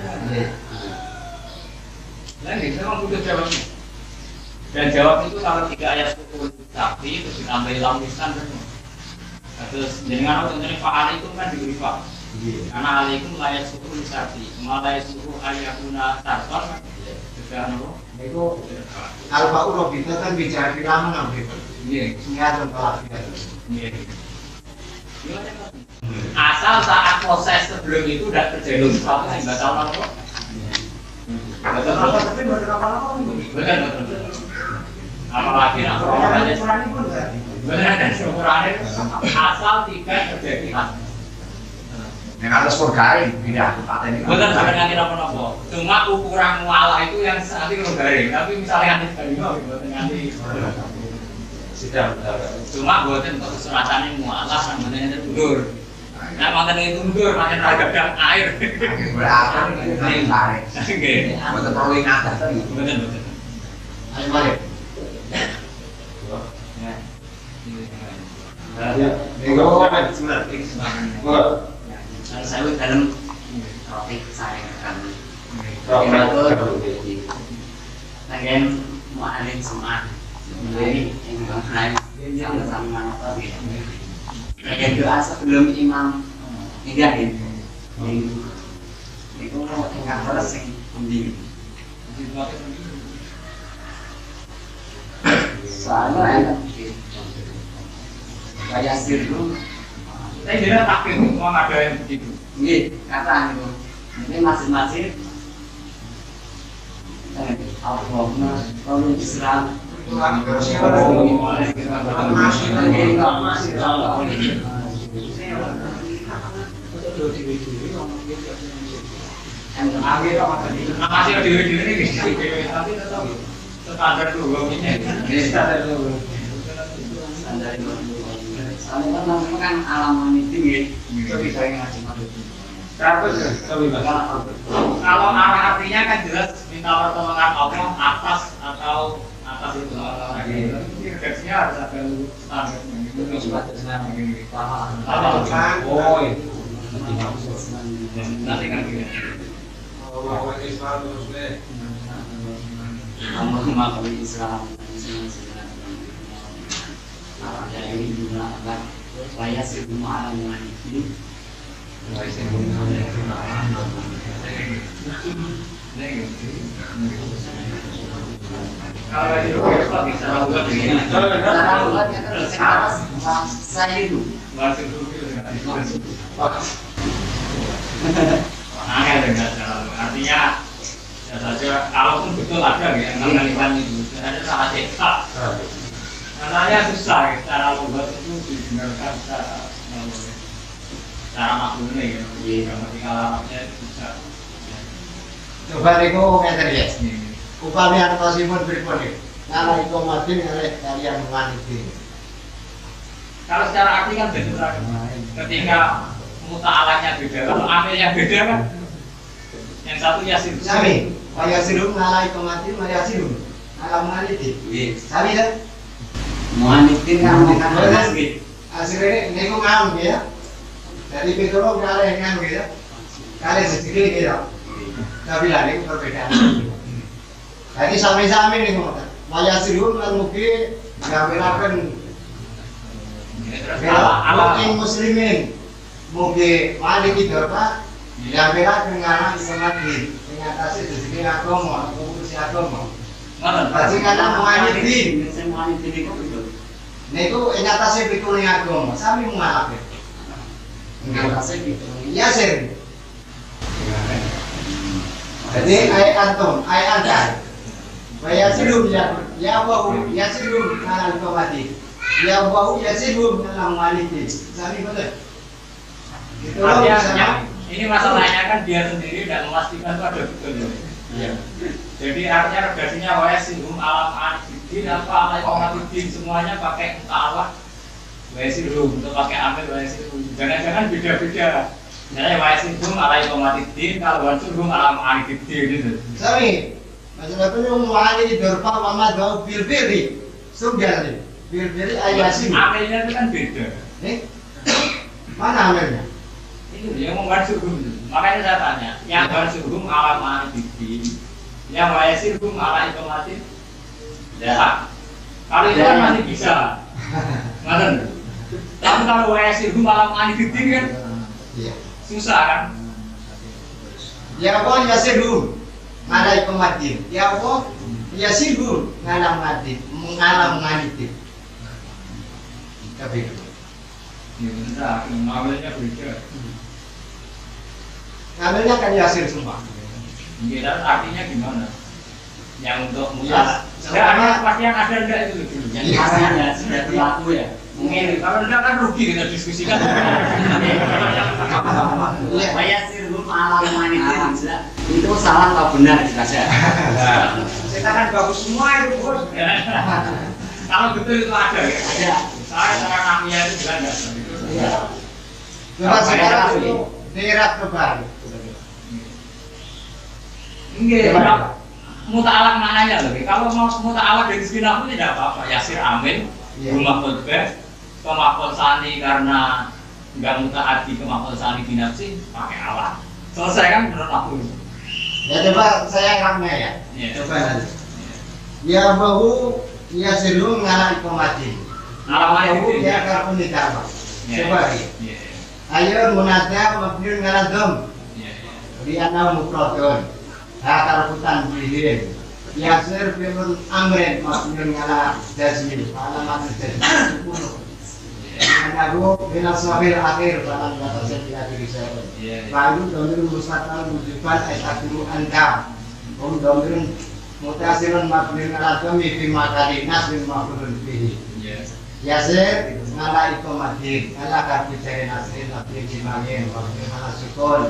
Nah, ini memang butuh jawab. Dan jawab itu kalau tiga ayat sepuluh tapi terus ditambahi lam lisan terus dengan apa contohnya fa'al itu kan diberi fa. Karena alaikum layat sepuluh lisati, malayat sepuluh ayatuna tarton juga nopo. Niku al-fa'u robita kan bicara lama nang gitu. Iya, Niatun telah gitu. iya. Asal saat proses sebelum itu udah terjadi sesuatu yang batal nopo. Betul apa tapi berapa lama? Betul betul. Apalagi nak proses benar dan syukurannya asal tidak terjadi hal. Yang atas surga ini tidak paten ini. Betul sampai nanti apa-apa. Cuma ukuran mualah itu yang nanti kalau garing. Tapi misalnya nanti garing mau buatan nanti. Sudah. Cuma buatan untuk kesuratannya mualah kan buatan nanti mundur. Nah mantan itu mundur, mantan agak air. Berapa ini tarik. Oke. Betul perlu ingat. Betul betul. Ayo balik. Ya, niku sebentar. Monggo. Kalau saya dalam topik saya kan Oke. bagian mu'alif semua jadi yang lain sama-sama apa gitu bagian doa sebelum imam hingga ini itu tinggal terus yang penting soalnya kayak siru Saya jadi takdir semua ada yang begitu. Iya, kata itu. Ini masing-masing. Allahumma kalau Islam. Masih ada diri-diri ini, tapi tetap standar dulu ini. Standar dulu. Standar dulu. Soalnya kan namanya kan alam itu ya, itu bisa ngaji-ngaji. Kalau arah artinya kan jelas minta pertolongan Allah atas atau atas itu. Ini redaksinya harus ada standar. Oh, nanti kan gitu. Allahumma qul Islam. Dari jumlah agar saya semua alam ini kalau itu bisa lakukan begini. Saya itu Masuk dulu. Angel dengan cara artinya ya saja kalaupun betul ada ya mengenalikan itu ada salah cetak. Katanya susah ya, cara membuat itu dibenarkan secara cara maklumnya ya. Ketika Arabnya bisa. coba niku ngeten ya. Upami antosimun pripun iki? Nala iku madin oleh kalian menganiti. Kalau secara arti kan benar. Ketika muta'alanya beda, kalau amilnya beda kan. Yang satu yasin. Sami, kaya sirum nala iku madin kaya sirum. Nala menganiti. Sami kan? Muhammadin kan mengenal Betul. Asline niku ngam ya. Dari pitoro kali ngam gitu. Kali sedikit gitu. Tapi lah niku perbedaan. Jadi sami-sami niku. Maya sirum lan mugi ngamiraken ala muslimin. Mugi maliki dorma ngamiraken ngana islamati. Ing atase sedikit agama, urusi agama. Mana? Pasti kana mu'anidin. Muhammadin itu betul. Niku ing atase pitulung agama, sami mualaf. Enggak kasih gitu. Iya, Sir. Jadi ai antum, ai anda. Waya sidum ya ya bahu ya sidum kanan kemati. Ya bahu ya sidum dalam maliki. Sami betul. Itu Artinya, ini masalahnya kan dia sendiri tidak memastikan itu ada betul. Iya. Jadi artinya redaksinya waya sidum alam anidin apa alai komatidin semuanya pakai Allah. Waya sidum untuk pakai amil waya sidum. Jangan-jangan beda-beda. Misalnya waya sidum alai komatidin kalau waya sidum alam anidin gitu. Sami. Masalah itu yang wali dorpa mama dau bir-biri. Sudah nih. Bir-biri ayasim. Amilnya itu kan beda. Eh? Mana amilnya? Itu dia membuat suhum. Makanya saya tanya, yang buat suhum alam anidin, yang waya sidum alai komatidin. Ya. Kalau itu kan masih bisa. Mana? Tapi kalau waya sidum alam anidin kan Iya. susah kan? Ya Allah ya sidum. Ngalai kematian. Ya Allah ya sidum ngalam mati, mengalam nganiti. Tapi Ya benar, amilnya beda. ngambilnya kan yasir semua. Kira artinya gimana? Yang untuk Ya, mutlak. Ya, ada pasti yang ada enggak itu dulu. Yang pastinya sudah berlaku ya. Mungkin kalau enggak kan rugi kita diskusikan. Iya. Waya sirhum alam manidin. Itu salah atau benar saja. Kita kan bagus semua itu bos. Kalau betul itu ada ya. Ada. Saya cara namanya itu juga enggak. Iya. Coba sekarang itu daerah kebal. Enggak. Muta'alak maknanya loh. Kalau mau muta'alak dari segi nafsu tidak apa-apa. Yasir amin. Iya. Rumah khutbah. Kemakul sani karena enggak mutaati kemakul sani binafsi pakai alat. Selesai kan menurut aku. Ya coba saya ramai ya. Iya. Coba nanti. Ya bahu ya sidum ngalam kemati. Alam Bahu itu ya karbon ditambah. Coba ya. Iya. Ayo munada mabniun ngaladum. Iya. Di anal mufradun. Hakar hutan bihin. Yasir firun amrin mabniun ngala jazmin. Alamat jazmin. Anahu minal sabil akhir balan kata saya di akhir saya. Iya. Baru domir musatan mujiban ayatiru anta. Om domir mutasirun mabniun ala dhammi fi makani nasbin maf'ulun bihi. Iya. Yasir ngala ikomadin ala karbi jari nasrin abdi jimangin waktu ala sukun.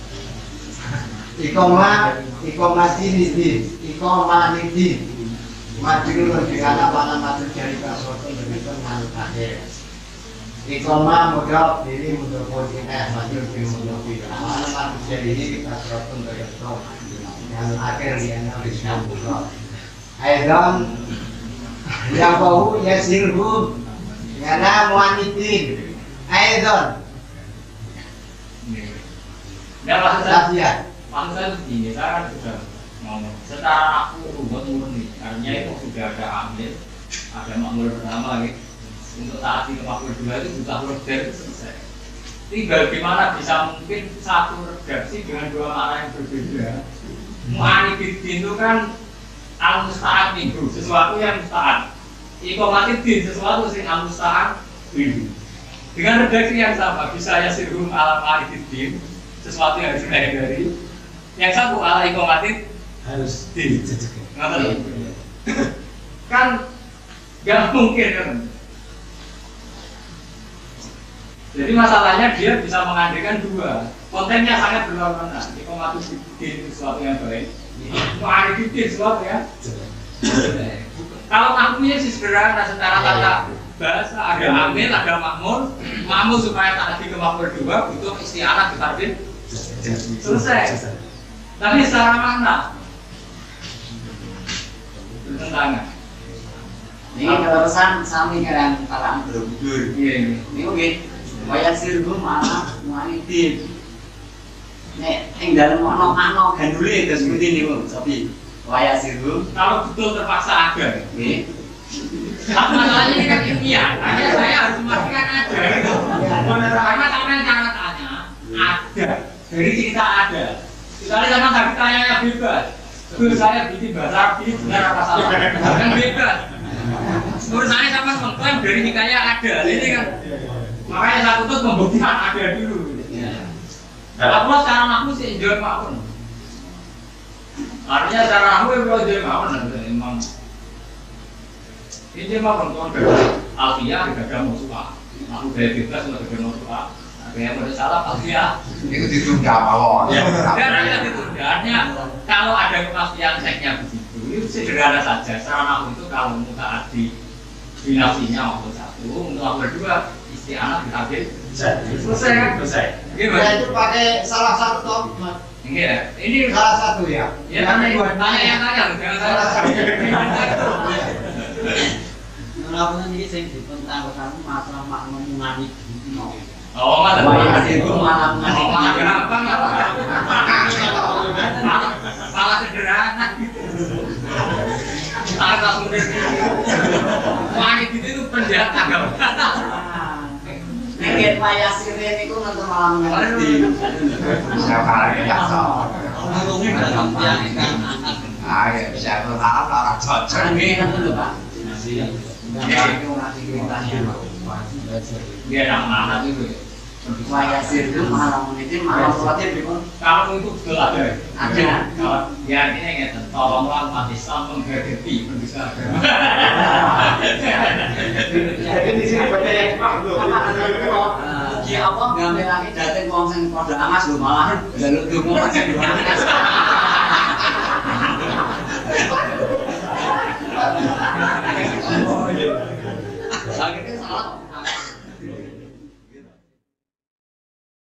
Ikoma ikomadin ini ikomadin Majnun dengan mana matu jari kasotun begitu ngal akhir. Ikoma mudok diri mudok pun eh majnun bin mudok bin mana matu jari kasotun begitu ngal akhir dia ngal islam mudok. Aidan yang bau ya sirhum ngana muanitin. Aidan. Ya maksud saya, Safian. maksud saya begini, saya kan sudah ngomong secara aku rumput murni, artinya itu sudah ada ambil, ada makmur pertama gitu. Untuk taati ke makmur dua itu butuh huruf dari itu selesai. Tapi bagaimana bisa mungkin satu redaksi dengan dua makna yang berbeda? Mu'anidin itu kan al-musta'ad minggu, sesuatu yang musta'ad. Ikomatidin, sesuatu yang al-musta'ad minggu. Dengan redaksi yang sama, bisa ya sirhum ala mu'anidin, sesuatu yang harus dihindari. Yang satu ala ikomatid harus di kan gak mungkin kan. Jadi masalahnya dia bisa mengandaikan dua kontennya sangat berlawanan. Ikomatid di sesuatu yang baik, mu'anidin sesuatu yang kalau makmurnya sih sederhana secara tata bahasa, ada amil, ada makmur. Makmur supaya taati ke makmur dua butuh isti'anah ditarbin selesai. Tapi secara makna bertentangan. Ini terusan sami dengan para Borobudur. Iya ini. Ini oke. Waya sirhum alam manidin. Nek ing dalem ana makna gandule terus seperti niku, tapi waya sirhum Kalau betul terpaksa ada. nggih. Tapi masalahnya ini kan ilmiah. Hanya saya harus memastikan ada. Gitu. Karena sampai cara tanya ada. Dari cerita ada. Misalnya sama tadi tanya bebas. Terus saya bikin bahasa Arab ini benar apa salah? Kan bebas. Menurut saya sama mengklaim dari hikayat ada. Ini kan makanya saya tutup membuktikan ada dulu. Aku sekarang aku sih jawab Pak Pun. Artinya secara aku kalau dia mau nanti memang ini mah perempuan dari Alfia tidak ada mau suka. Aku dari bebas nggak ada mau suka. Kayak pada salah Alfia. Itu ditunda mawon. Dan ada ditundanya kalau ada kepastian seksnya begitu itu sederhana saja. Secara aku itu kalau muka adi dinasinya waktu satu, untuk waktu kedua istri anak diambil selesai kan? Selesai. Ya itu pakai salah satu toh. Iya, ini Salah satu ya. ya tanya tanya yang tanya, jangan salah satu. Menurut ini saya dipentang kamu masalah makna mengani. Oh, malah Wayah sirhum malah mengani. Oh, malah gampang ya. Malah sederhana. Sangat langsung dari wanita itu penjahat agama. Nek wayah sirhum itu nanti malah mengani. Siapa lagi ya? Ngomongin dalam yang Ah, ya bisa berharap orang cocok. Ini kan itu Pak. Dia nama anak itu. Wayah sirhum malah mengani malah sholatnya bagaimana? Kalau itu betul ada. Ada. Kalau ya artinya kayak tolonglah umat Islam menghadapi penistaan agama. Jadi di sini banyak yang makhluk. Ya apa ngambil lagi dateng wong sing padha angas lho malah njaluk donga sing angas. Sakitnya salah.